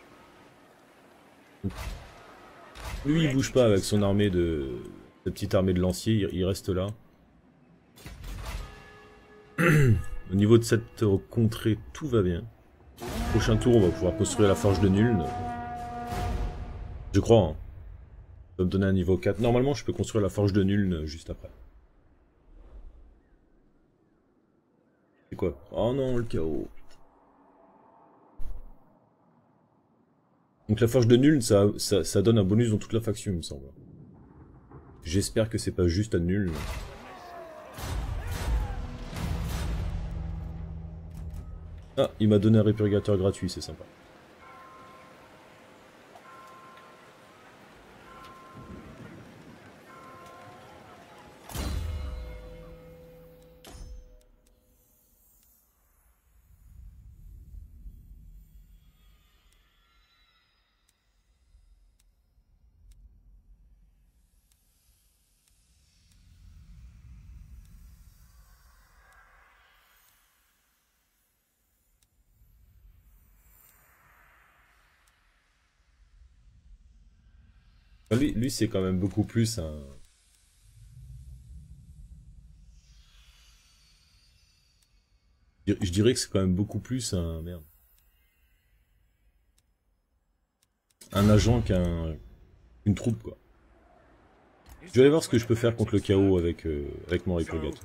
Lui il bouge pas avec son armée de... Sa petite armée de lanciers, il reste là. Au niveau de cette contrée, tout va bien. Prochain tour, on va pouvoir construire la forge de Nuln. Je crois. Hein. Ça va me donner un niveau 4. Normalement, je peux construire la forge de Nuln juste après. C'est quoi? Oh non, le chaos. Donc la forge de Nuln, ça donne un bonus dans toute la faction, il me semble. J'espère que c'est pas juste à Nuln. Ah, il m'a donné un répurgateur gratuit, c'est sympa. Lui c'est quand même beaucoup plus un... Je dirais que c'est quand même beaucoup plus un... Merde. Un agent qu'une troupe, quoi. Je vais aller voir ce que je peux faire contre le chaos avec mon répurgateur.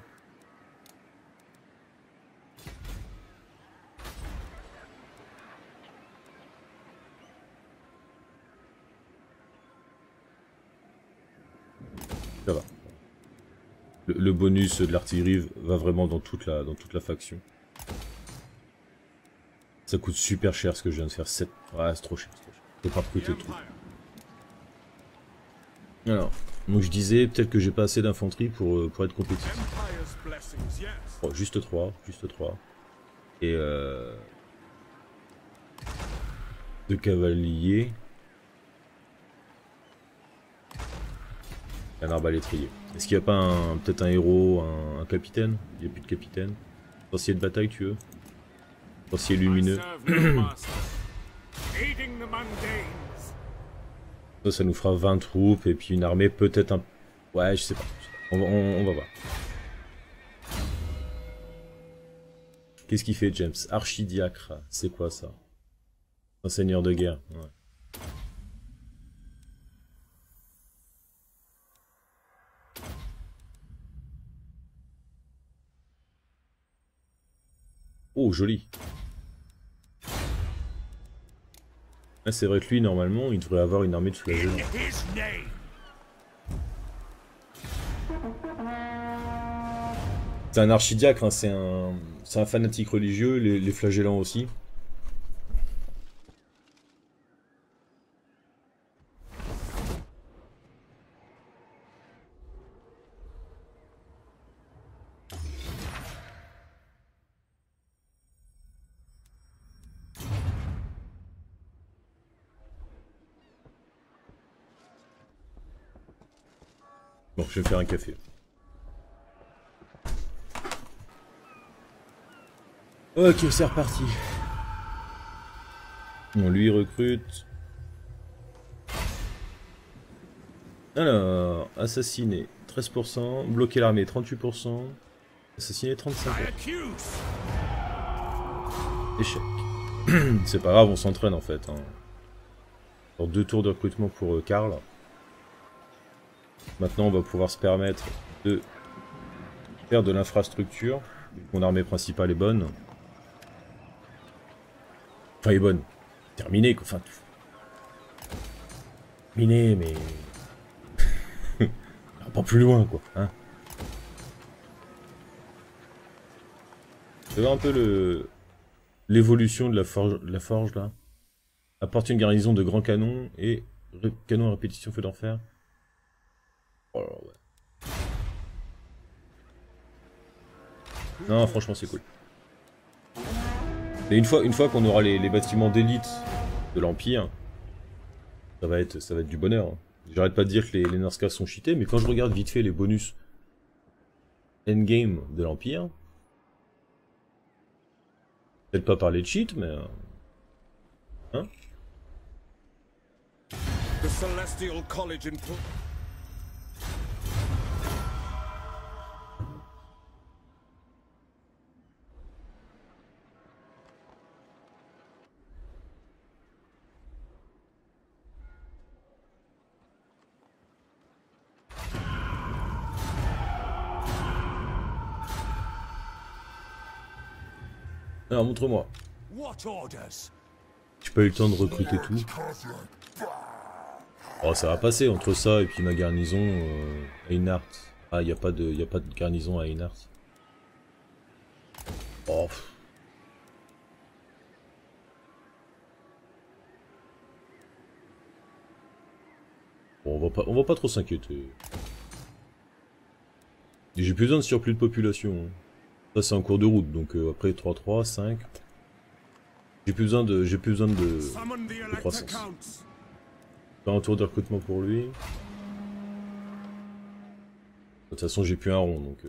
Ça va. Le bonus de l'artillerie va vraiment dans toute la faction. Ça coûte super cher ce que je viens de faire. 7... Ouais, c'est trop cher. Je peux pas recruter de troupes. Alors, donc je disais peut-être que j'ai pas assez d'infanterie pour être compétitif. Oh, juste 3. Et de cavaliers. Un arbalétrier. Est-ce qu'il n'y a pas peut-être un héros, un capitaine? Il n'y a plus de capitaine. Potentiel de bataille, tu veux? Aussi lumineux. Ça nous fera 20 troupes et puis une armée peut-être un... Ouais, je sais pas. On va voir. Qu'est-ce qu'il fait, James? Archidiacre. C'est quoi ça? Un seigneur de guerre. Ouais. Oh, joli. Ah, c'est vrai que lui, normalement, il devrait avoir une armée de flagellants. C'est un archidiacre, hein, c'est un fanatique religieux, les flagellants aussi. Bon, je vais me faire un café. Ok, c'est reparti. Bon, lui il recrute. Alors, assassiner 13%, bloquer l'armée 38%, assassiner 35%. Échec. C'est pas grave, on s'entraîne en fait. Hein. Pour 2 tours de recrutement pour Karl. Maintenant, on va pouvoir se permettre de faire de l'infrastructure. Mon armée principale est bonne. Enfin, elle est bonne. Terminée, quoi. Enfin, terminée, mais... pas plus loin, quoi. Hein. Tu vois un peu l'évolution de la forge, là. Apporte une garnison de grands canons et canon à répétition feu d'enfer. Oh là là, ouais. Non, franchement, c'est cool. Et une fois qu'on aura les bâtiments d'élite de l'Empire, ça va être du bonheur. Hein. J'arrête pas de dire que les Nazca sont cheatés, mais quand je regarde vite fait les bonus endgame de l'Empire, peut-être pas parler de cheat, mais... Hein? The Celestial College in... Alors, montre-moi. J'ai pas eu le temps de recruter tout. Oh, ça va passer entre ça et puis ma garnison à Einhart. Ah, y a pas de garnison à Einhart. Oh. Bon, on va pas trop s'inquiéter. J'ai plus besoin de surplus de population. Hein. Ça c'est en cours de route, donc après 3-3, 5. J'ai plus besoin de croissance. Faire un tour de recrutement pour lui. De toute façon j'ai plus un rond, donc...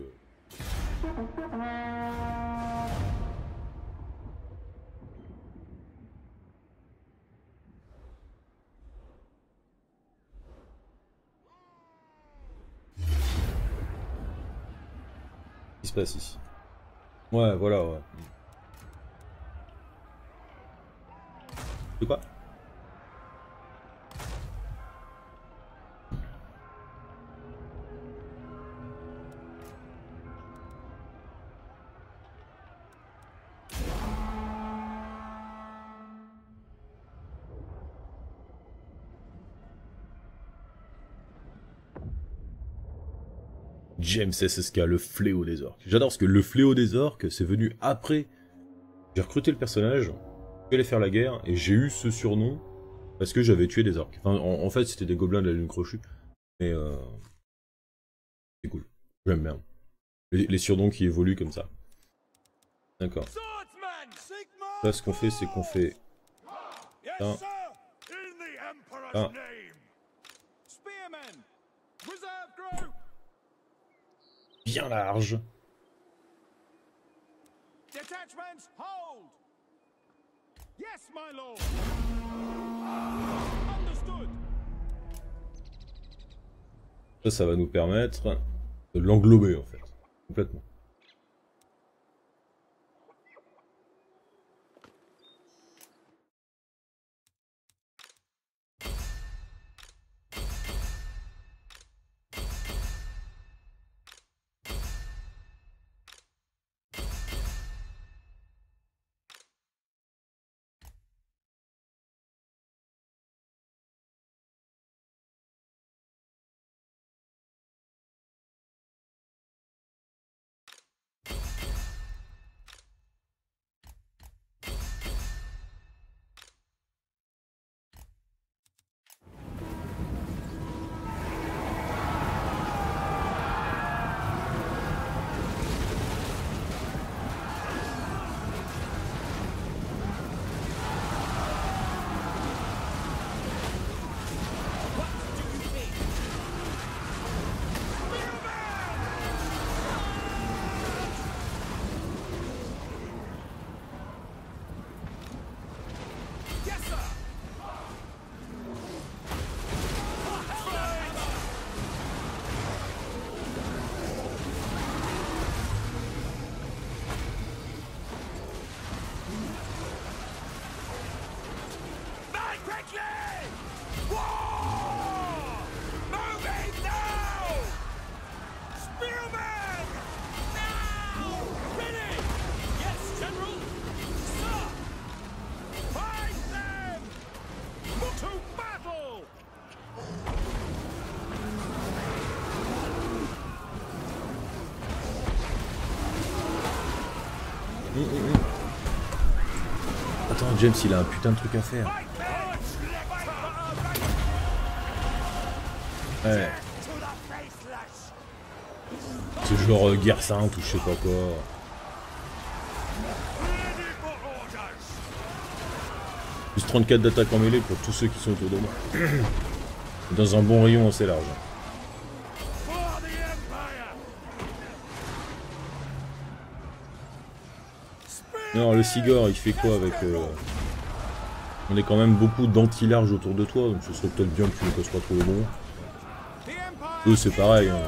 Qu'est-ce qui se passe ici? Ouais, voilà, ouais. De quoi? James SSK, le fléau des orques. J'adore parce que le fléau des orques, c'est venu après. J'ai recruté le personnage, j'allais faire la guerre, et j'ai eu ce surnom parce que j'avais tué des orques. Enfin, en fait, c'était des gobelins de la lune crochue. Mais c'est cool. J'aime bien. Les surnoms qui évoluent comme ça. D'accord. Là, ce qu'on fait, c'est qu'on fait... Ça. Ça. Bien large. Yes, my lord. Understood. Ça va nous permettre de l'englober en fait, complètement. Attends, James, il a un putain de truc à faire. Ouais. C'est genre guerre sainte ou je sais pas quoi. Plus 34 d'attaque en mêlée pour tous ceux qui sont autour de moi. Dans un bon rayon assez large. Non, le Sigor, il fait quoi avec... On est quand même beaucoup d'anti-large autour de toi, donc ce serait peut-être bien que tu ne casses pas trop le bon. Eux, c'est pareil. Hein.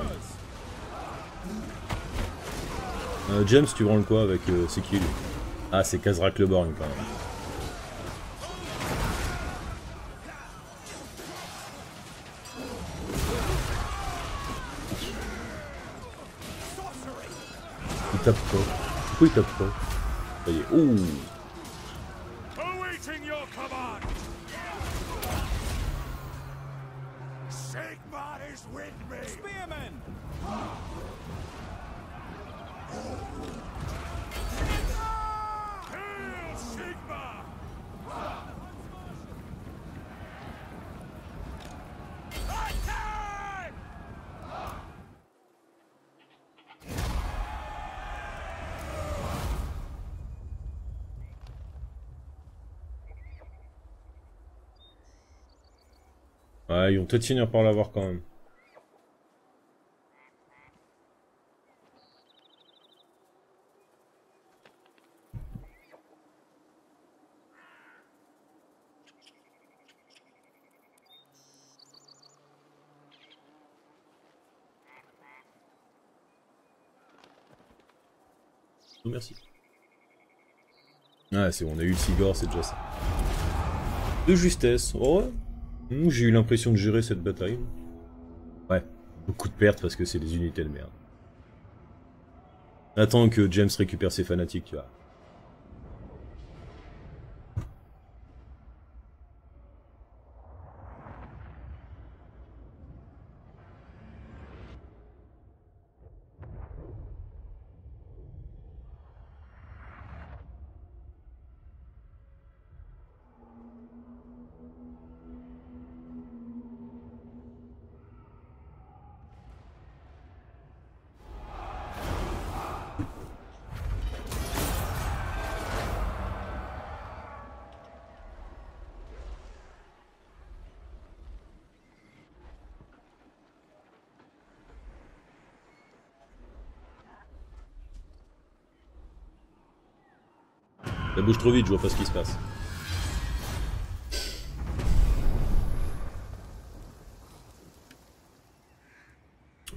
James, tu branles quoi avec... c'est qui lui? Ah, c'est Khazrak le Borgne quand même. Il tape pas. Pourquoi il tape pas? Ça y est. Ouh. Awaiting your command. Sigmar is with me. Spearmen. Hail Sigmar. Attack! Ouais, ils vont peut-être finir par l'avoir quand même. Merci. Ouais, c'est bon, on a eu le Sigor, c'est déjà ça. De justesse. Oh ouais. J'ai eu l'impression de gérer cette bataille. Ouais, beaucoup de pertes parce que c'est des unités de merde. Attends que James récupère ses fanatiques, tu vois. Ça bouge trop vite, je vois pas ce qui se passe.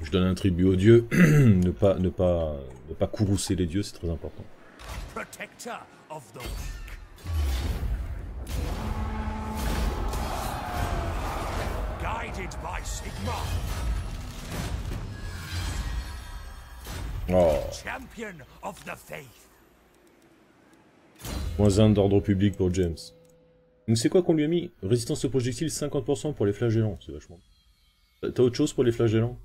Je donne un tribut aux dieux. ne pas courroucer les dieux, c'est très important. Protector of the weak. Guided by Sigma. Oh. Champion of the faith. -1 d'ordre public pour James. Donc c'est quoi qu'on lui a mis? Résistance aux projectiles 50% pour les flagellants, c'est vachement... T'as autre chose pour les flagellants?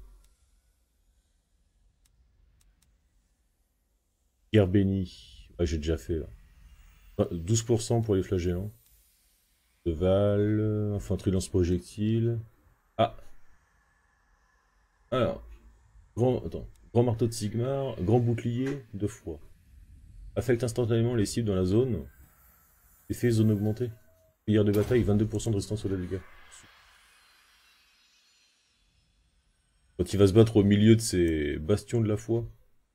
Guerre bénie. Ouais, j'ai déjà fait là. 12% pour les flagellants. Cheval, infanterie lance-projectile. Ah. Alors. Grand marteau de Sigmar, grand bouclier de froid. Affecte instantanément les cibles dans la zone. Effet zone augmentée. Prière de bataille, 22% de résistance aux dégâts. Quand il va se battre au milieu de ces bastions de la foi.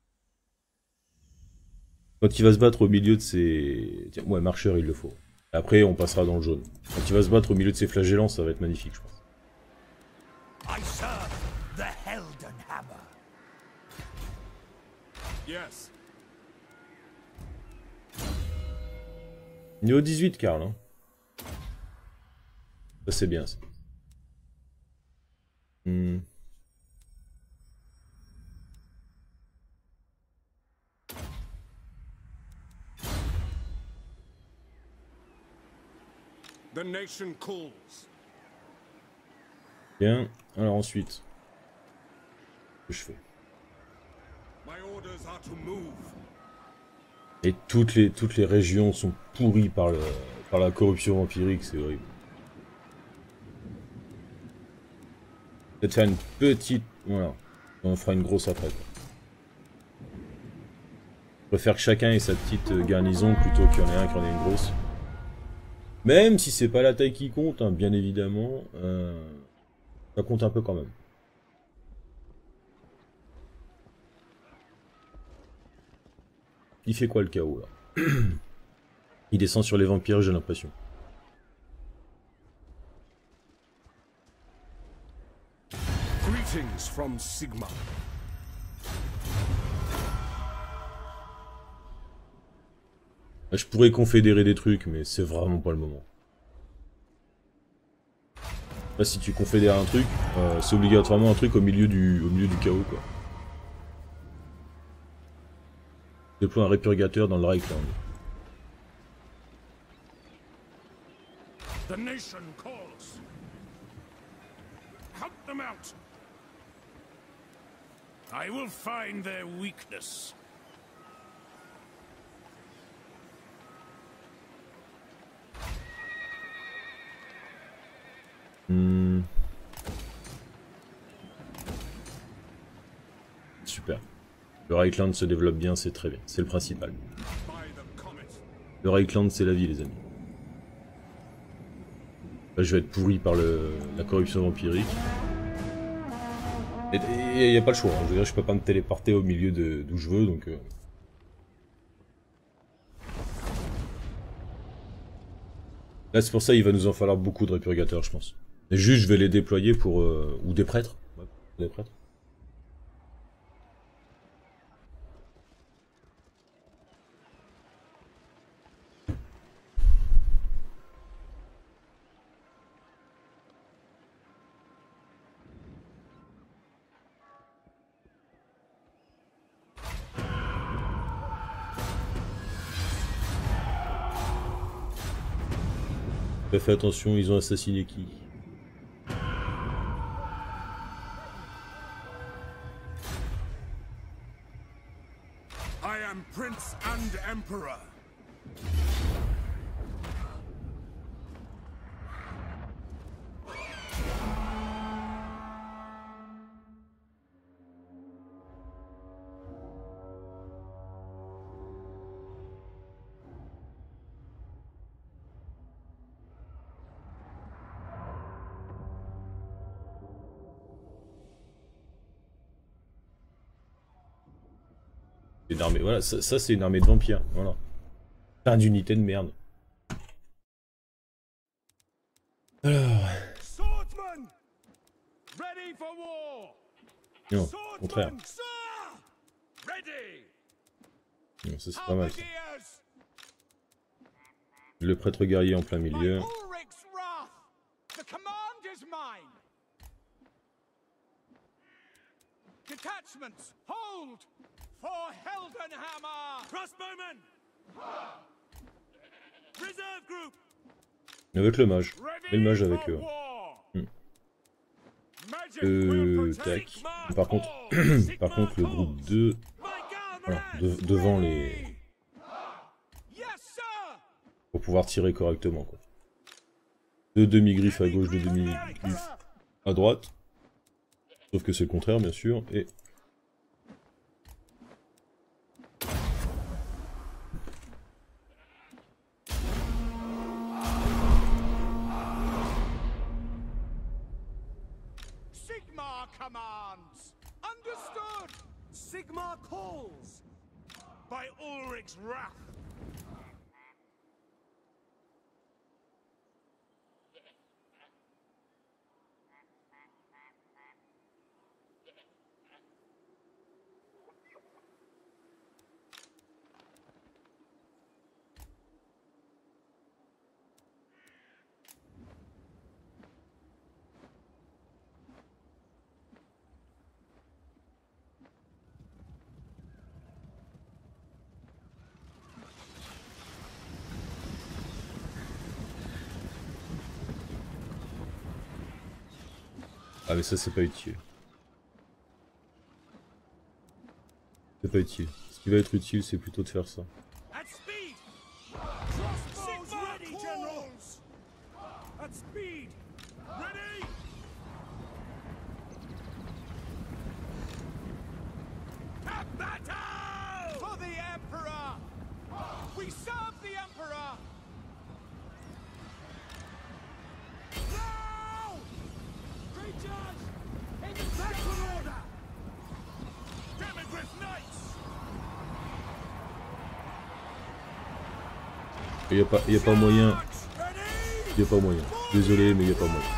Quand il va se battre au milieu de ces... Tiens, ouais, marcheur, il le faut. Après, on passera dans le jaune. Quand il va se battre au milieu de ces flagellants, ça va être magnifique, je pense. I serve the Helden Hammer. Yes. Niveau 18, Karl. Hein. Ça, c'est bien, ça. The nation calls. Bien. Alors ensuite. Qu'est-ce que je fais? My orders are to move. Et toutes les régions sont pourries par la corruption vampirique, c'est horrible. Peut-être faire une petite... Voilà. On fera une grosse après. Quoi. Je préfère que chacun ait sa petite garnison plutôt qu'il y en ait un qui en ait une grosse. Même si c'est pas la taille qui compte, hein, bien évidemment. Ça compte un peu quand même. Il fait quoi le chaos là? Il descend sur les vampires, j'ai l'impression. Greetings from Sigma. Je pourrais confédérer des trucs, mais c'est vraiment pas le moment. Là, si tu confédères un truc, c'est obligatoirement un truc au milieu du chaos, quoi. Déploie un répurgateur dans le Reichland. The nation calls. Hunt them out. I will find their weakness. Super. Le Reichland se développe bien, c'est très bien. C'est le principal. Le Reichland, c'est la vie, les amis. Là, je vais être pourri par la corruption vampirique. Et il n'y a pas le choix. Hein. Je veux dire, je peux pas me téléporter au milieu d'où je veux, donc... Là, c'est pour ça qu'il va nous en falloir beaucoup de répurgateurs, je pense. Et juste, je vais les déployer pour... ou des prêtres. Ouais, des prêtres. Fais attention, ils ont assassiné qui? I am Prince and Emperor. Une armée, voilà, ça c'est une armée de vampires, voilà. Plein d'unités de merde. Alors... Swordsman! Ready for war! Non, au contraire. Ready. Non, ça c'est pas mal ça. Halberdiers. Le prêtre guerrier en plein By milieu. Ulrich's wrath, the command is mine. Detachments, hold for Heldenhammer. Crossbowmen. Reserve group. Avec le mage. Et le mage avec eux. Tac. Par contre, par contre, le groupe 2, voilà, devant les... pour pouvoir tirer correctement, quoi. 2 demi-griffes à gauche, 2 demi-griffes à droite. Sauf que c'est le contraire, bien sûr, et... Sigmar commands. Understood. Sigmar calls. By Ulrich's wrath. Ah mais ça c'est pas utile. C'est pas utile. Ce qui va être utile c'est plutôt de faire ça. At speed. Crossbows ready, generals. At speed. Ready. At battle for the Emperor. We serve the Emperor. Now! Creatures in the second order. Demigryph Knights. Y a pas moyen. Y a pas moyen. Désolé mais y a pas moyen.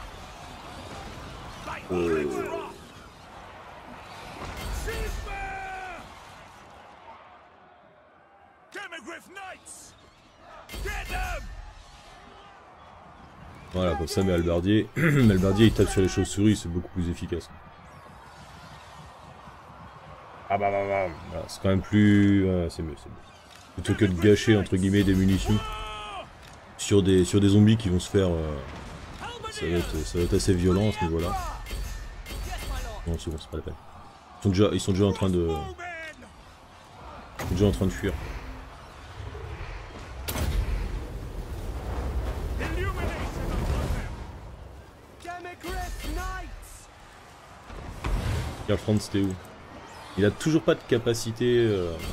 Voilà, comme ça, mais Halberdier, Halberdier il tape sur les chauves-souris, c'est beaucoup plus efficace. Ah bah bah bah, voilà, c'est quand même plus... c'est mieux, c'est mieux. Plutôt que de gâcher, entre guillemets, des munitions sur des zombies qui vont se faire... ça va être assez violent à ce niveau-là. Non, c'est bon, c'est pas la peine. Ils sont déjà en train de... Ils sont déjà en train de fuir. Karl Franz, t'es où? Il a toujours pas de capacité...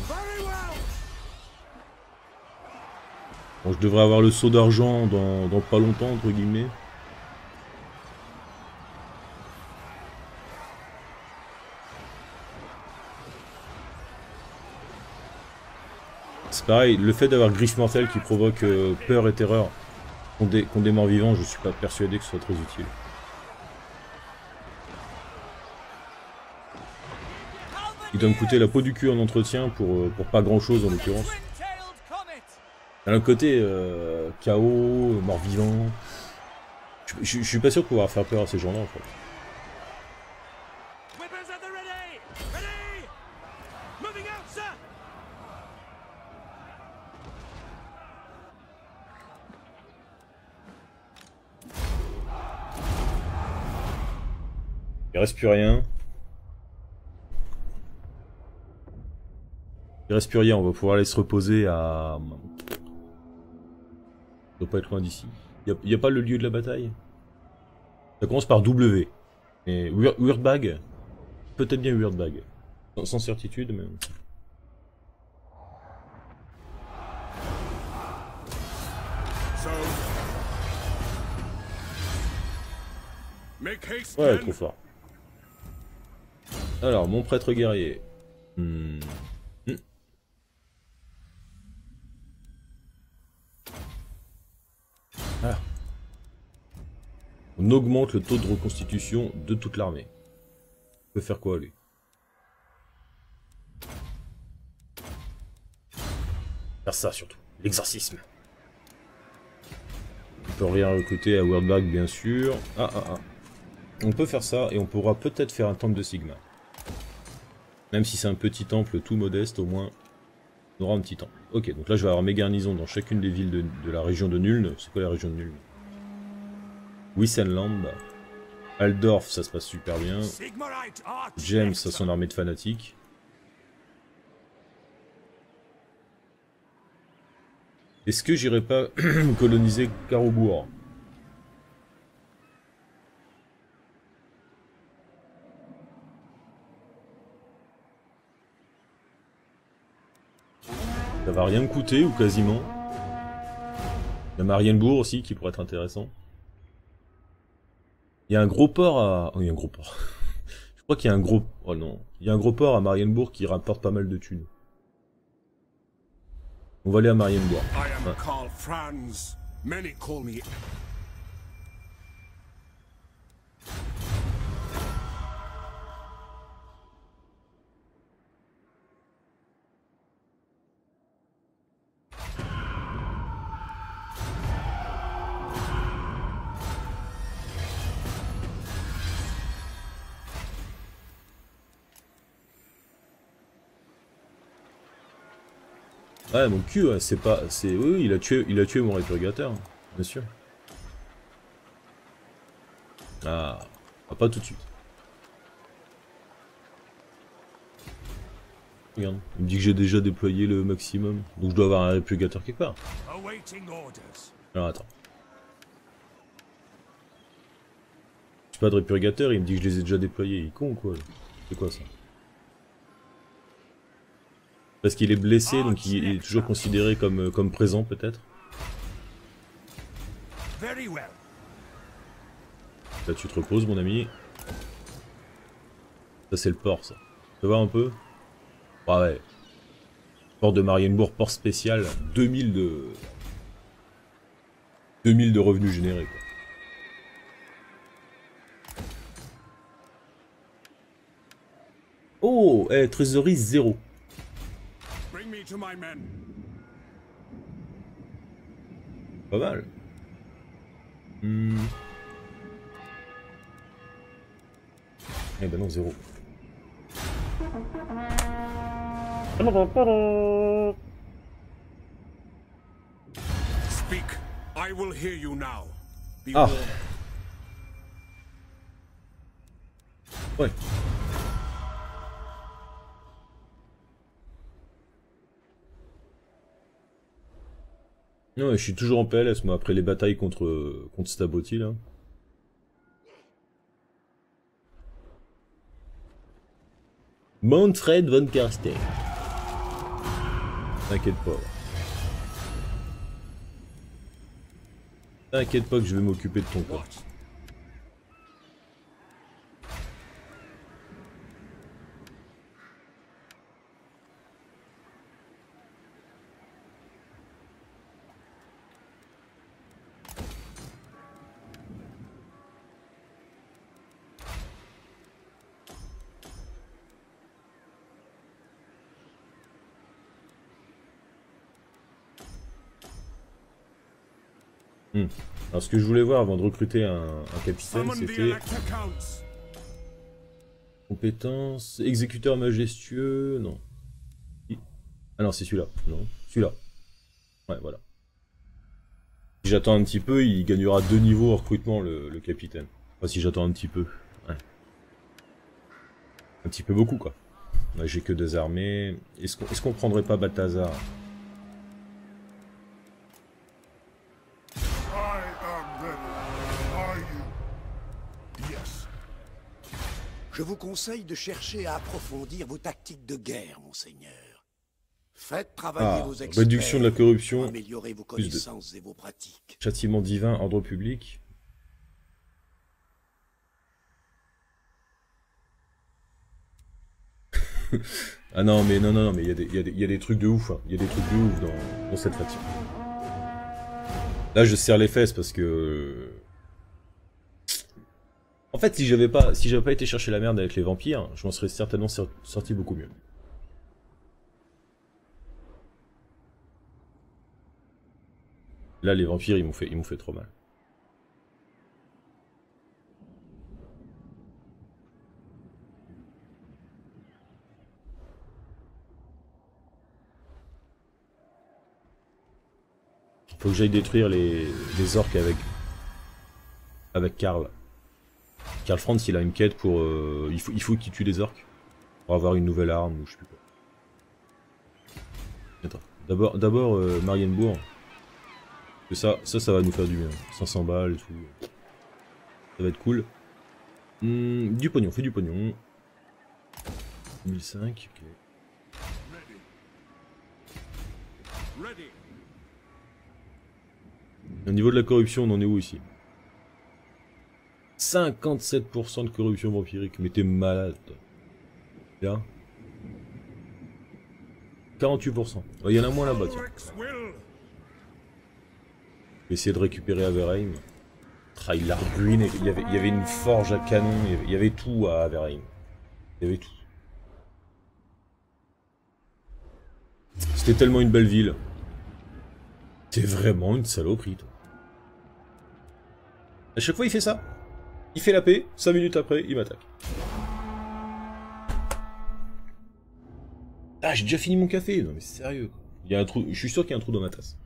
Bon, je devrais avoir le saut d'argent dans pas longtemps, entre guillemets. C'est pareil, le fait d'avoir griffe mortelle qui provoque peur et terreur contre des morts vivants, je suis pas persuadé que ce soit très utile. Il doit me coûter la peau du cul en entretien pour pas grand chose en l'occurrence. D'un autre côté, chaos, mort vivant. Je suis pas sûr de pouvoir faire peur à ces gens-là en fait. Il reste plus rien. Il reste plus rien, on va pouvoir aller se reposer à... Ça doit pas être loin d'ici. Y a pas le lieu de la bataille? Ça commence par W. Et Weirdbag? Peut-être bien Weirdbag. Sans certitude, mais... Ouais, trop fort. Alors, mon prêtre guerrier. Ah. On augmente le taux de reconstitution de toute l'armée. peut faire quoi, lui? Faire ça, surtout. L'exorcisme. On peut rien recruter à Worldback, bien sûr. On peut faire ça, et on pourra peut-être faire un temple de Sigma. Même si c'est un petit temple tout modeste, au moins, on aura un petit temple. Ok, donc là, je vais avoir mes garnisons dans chacune des villes de la région de Nuln. C'est quoi la région de Nuln? Wissenland. Aldorf, ça se passe super bien. James a son armée de fanatiques. Est-ce que j'irai pas coloniser Carobourg? Ça va rien me coûter, ou quasiment. Il y a Marienbourg aussi, qui pourrait être intéressant. Il y a un gros port à... Oh, il y a un gros port. Je crois qu'il y a un gros... Oh non. Il y a un gros port à Marienbourg qui rapporte pas mal de thunes. On va aller à Marienbourg. I am Karl Franz. Many call me. Ouais, mon cul, ouais, c'est pas... Oui, il a tué mon répurgateur, hein, bien sûr. Ah, pas tout de suite. Regarde, il me dit que j'ai déjà déployé le maximum, donc je dois avoir un répurgateur quelque part. Alors attends. J'ai pas de répurgateur, il me dit que je les ai déjà déployés, il est con quoi. C'est quoi ça? Parce qu'il est blessé, donc il est toujours considéré comme présent, peut-être. Là, tu te reposes, mon ami. Ça, c'est le port, ça. Tu vois un peu? Ah ouais. Port de Marienbourg, port spécial. 2000 de revenus générés, quoi. Oh, trésorerie 0. Pas mal. Eh ben non, 0. Speak. I will hear you now. Ah. Ouais. Non, je suis toujours en PLS, moi, après les batailles contre Staboti, là. Manfred von Karstein. T'inquiète pas. T'inquiète pas que je vais m'occuper de ton corps. Alors ce que je voulais voir avant de recruter un capitaine, c'était... Compétences... Exécuteur majestueux... Non. Ah non, c'est celui-là. Non, celui-là. Ouais, voilà. Si j'attends un petit peu, il gagnera 2 niveaux en recrutement, le capitaine. Enfin, si j'attends un petit peu. Ouais. Un petit peu beaucoup, quoi. Là, j'ai que 2 armées. Est-ce qu'on prendrait pas Balthazar? Je vous conseille de chercher à approfondir vos tactiques de guerre, monseigneur. Faites travailler vos experts, réduction de la corruption, pour améliorer vos connaissances et vos pratiques. Châtiment divin, ordre public. Ah non, mais non, mais il y a des trucs de ouf, hein. Il y a des trucs de ouf dans cette faction. Là, je serre les fesses parce que... En fait, si j'avais pas été chercher la merde avec les vampires, je m'en serais certainement sorti beaucoup mieux. Là, les vampires, ils m'ont fait trop mal. Faut que j'aille détruire les orques avec Karl. Karl Franz, il a une quête pour... il faut qu'il tue les orques. Pour avoir une nouvelle arme ou je sais plus quoi. Attends. D'abord Marienbourg. Ça va nous faire du bien. 500 balles et tout. Ça va être cool. Du pognon, fais du pognon. 1005, ok. Au niveau de la corruption, on en est où ici? 57% de corruption vampirique, mais t'es malade. Là 48%. Il y en a moins là-bas, tiens. Essayer de récupérer Averheim. Il l'a ruiné. Il y avait une forge à canon, il y avait tout à Averheim. Il y avait tout. C'était tellement une belle ville. T'es vraiment une saloperie, toi. À chaque fois, il fait ça. Il fait la paix, 5 minutes après, il m'attaque. Ah, j'ai déjà fini mon café. Non mais sérieux. Il y a un trou. Je suis sûr qu'il y a un trou dans ma tasse.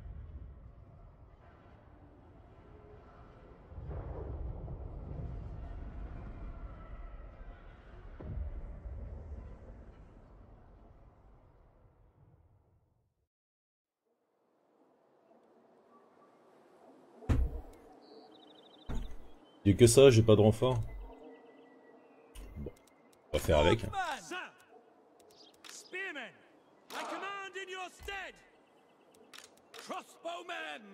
J'ai que ça, j'ai pas de renfort. Bon, on va faire avec. Hein. Spearmen, I command in your stead. Crossbowmen.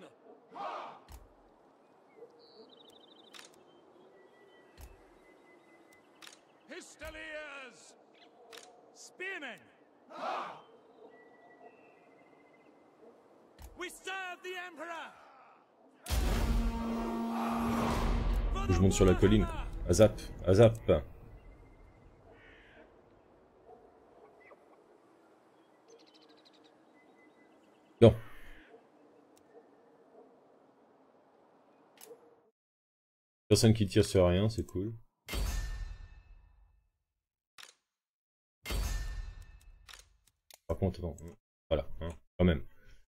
Pistoliers. Spearmen. We serve the Emperor. Je monte sur la colline. Azap, azap. Non. Personne qui tire sur rien, c'est cool. Par contre, attends. Voilà, hein, quand même.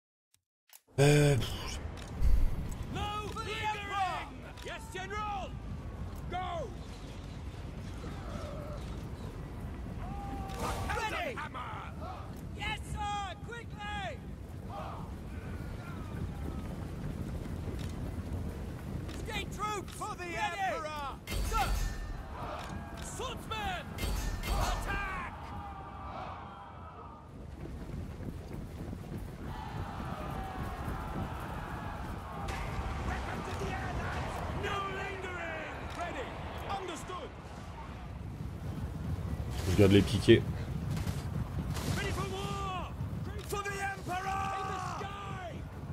For the Emperor! Sir! Swordsman! Attack! Weapons in the air, lads! No lingering! Ready! Understood! Je regarde les piquets. Ready for war! For the Emperor! In the sky!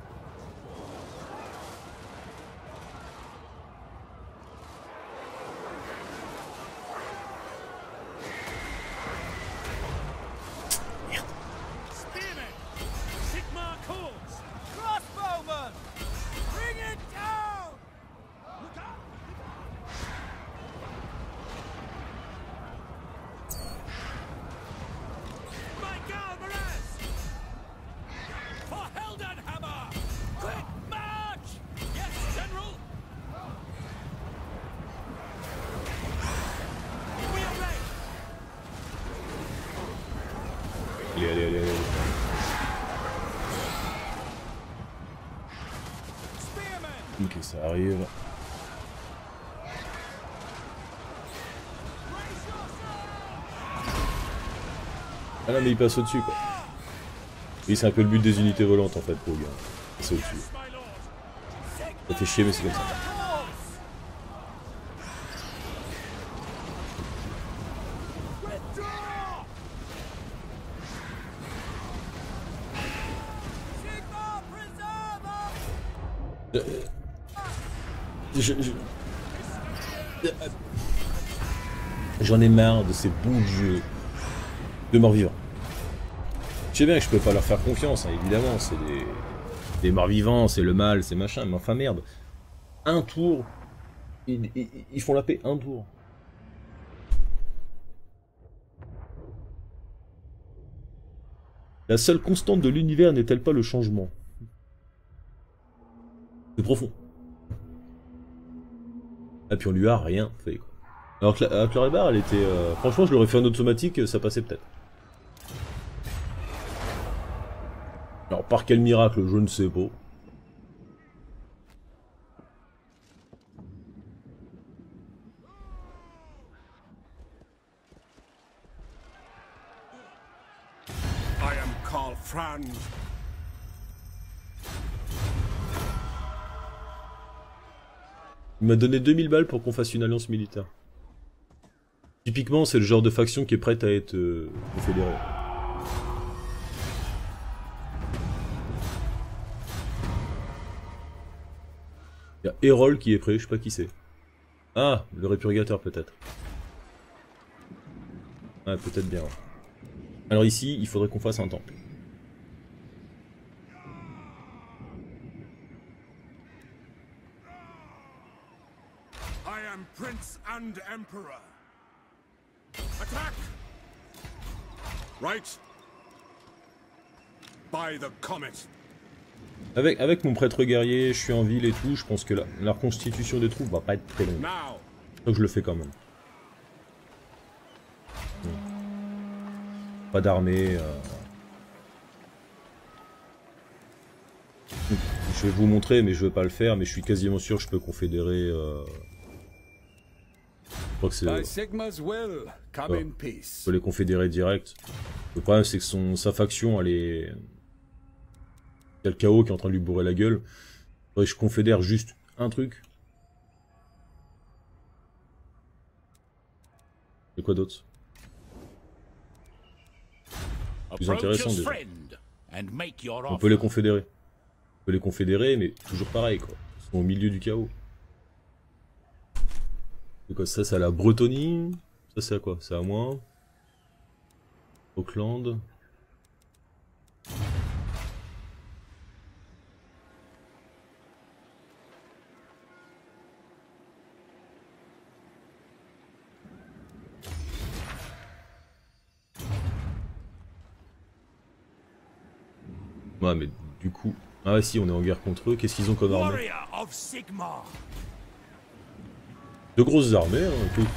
Crossbowman! Bring it down! Look out! My Galvaras! For Heldenhammer! Quick march! Yes, General! We are ready! Allez. Ok, ça arrive. Ah non mais il passe au-dessus quoi. Oui c'est un peu le but des unités volantes en fait pour le gars. Passer au-dessus. Ça fait chier mais c'est comme ça. J'en ai marre de ces bouts de jeu de mort-vivant. Je sais bien que je peux pas leur faire confiance, hein, évidemment, c'est des morts-vivants, c'est le mal, c'est machin, mais enfin merde. Un tour, ils font la paix un tour. La seule constante de l'univers n'est-elle pas le changement? C'est profond. Ah puis on lui a rien fait quoi. Alors que la Clorébar, elle était... franchement je l'aurais fait en automatique, ça passait peut-être. Alors par quel miracle, je ne sais pas. I am Karl Franz. Il m'a donné 2000 balles pour qu'on fasse une alliance militaire. Typiquement, c'est le genre de faction qui est prête à être confédérée. Il y a Hérol qui est prêt, je sais pas qui c'est. Ah, le répurgateur peut-être. Ah, peut-être bien. Alors ici, il faudrait qu'on fasse un temple. I am Prince and Emperor. Attack! Right. By the comet. Avec mon prêtre guerrier, je suis en ville et tout, je pense que la reconstitution des troupes va pas être très longue. Now. Donc je le fais quand même. Pas d'armée. Je vais vous montrer, mais je vais pas le faire, mais je suis quasiment sûr que je peux confédérer... Je crois que c'est... Je peux les confédérer direct. Le problème c'est que sa faction, elle est... Il y a le chaos qui est en train de lui bourrer la gueule. Faudrait que je confédère juste un truc. Et quoi d'autre? Plus intéressant déjà. On peut les confédérer. On peut les confédérer, mais toujours pareil quoi. Ils sont au milieu du chaos. C'est quoi ça? C'est à la Bretonie. Ça c'est à quoi? C'est à moi. Auckland. Ouais mais du coup... Ah si, on est en guerre contre eux, qu'est-ce qu'ils ont comme armée? De grosses armées, hein, tout.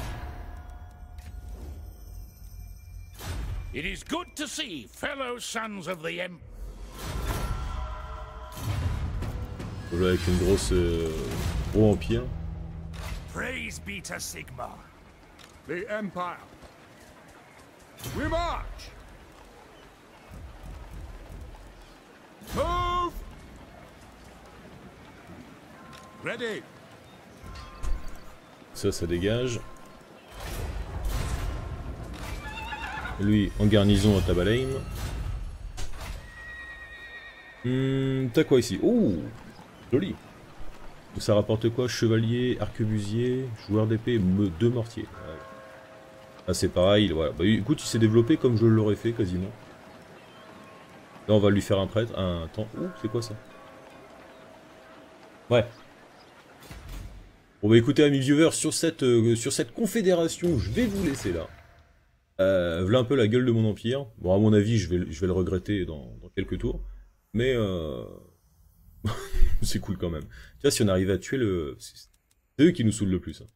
It is good to see fellow sons of the Empire. Avec une grosse... gros empire. Praise be to Sigmar. The Empire. We march. Move. Ready. Ça dégage. Lui, en garnison à Tabalaim. T'as quoi ici? Oh, joli. Donc ça rapporte quoi? Chevalier, arquebusier, joueur d'épée, 2 mortiers. Ouais. Ah c'est pareil, voilà. Bah écoute, il s'est développé comme je l'aurais fait quasiment. Là on va lui faire un prêtre, un temps. Ouh, c'est quoi ça? Ouais. Bon bah écoutez amis viewers, sur cette confédération, je vais vous laisser là. Voilà un peu la gueule de mon empire. Bon à mon avis je vais le regretter dans quelques tours. Mais c'est cool quand même. Tu vois si on arrive à tuer le... C'est eux qui nous saoulent le plus. Hein.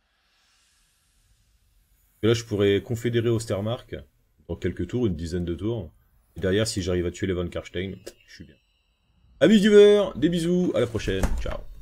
Et là je pourrais confédérer Ostermark dans quelques tours, une dizaine de tours. Et derrière si j'arrive à tuer les Von Karstein, je suis bien. Amis viewers, des bisous, à la prochaine, ciao.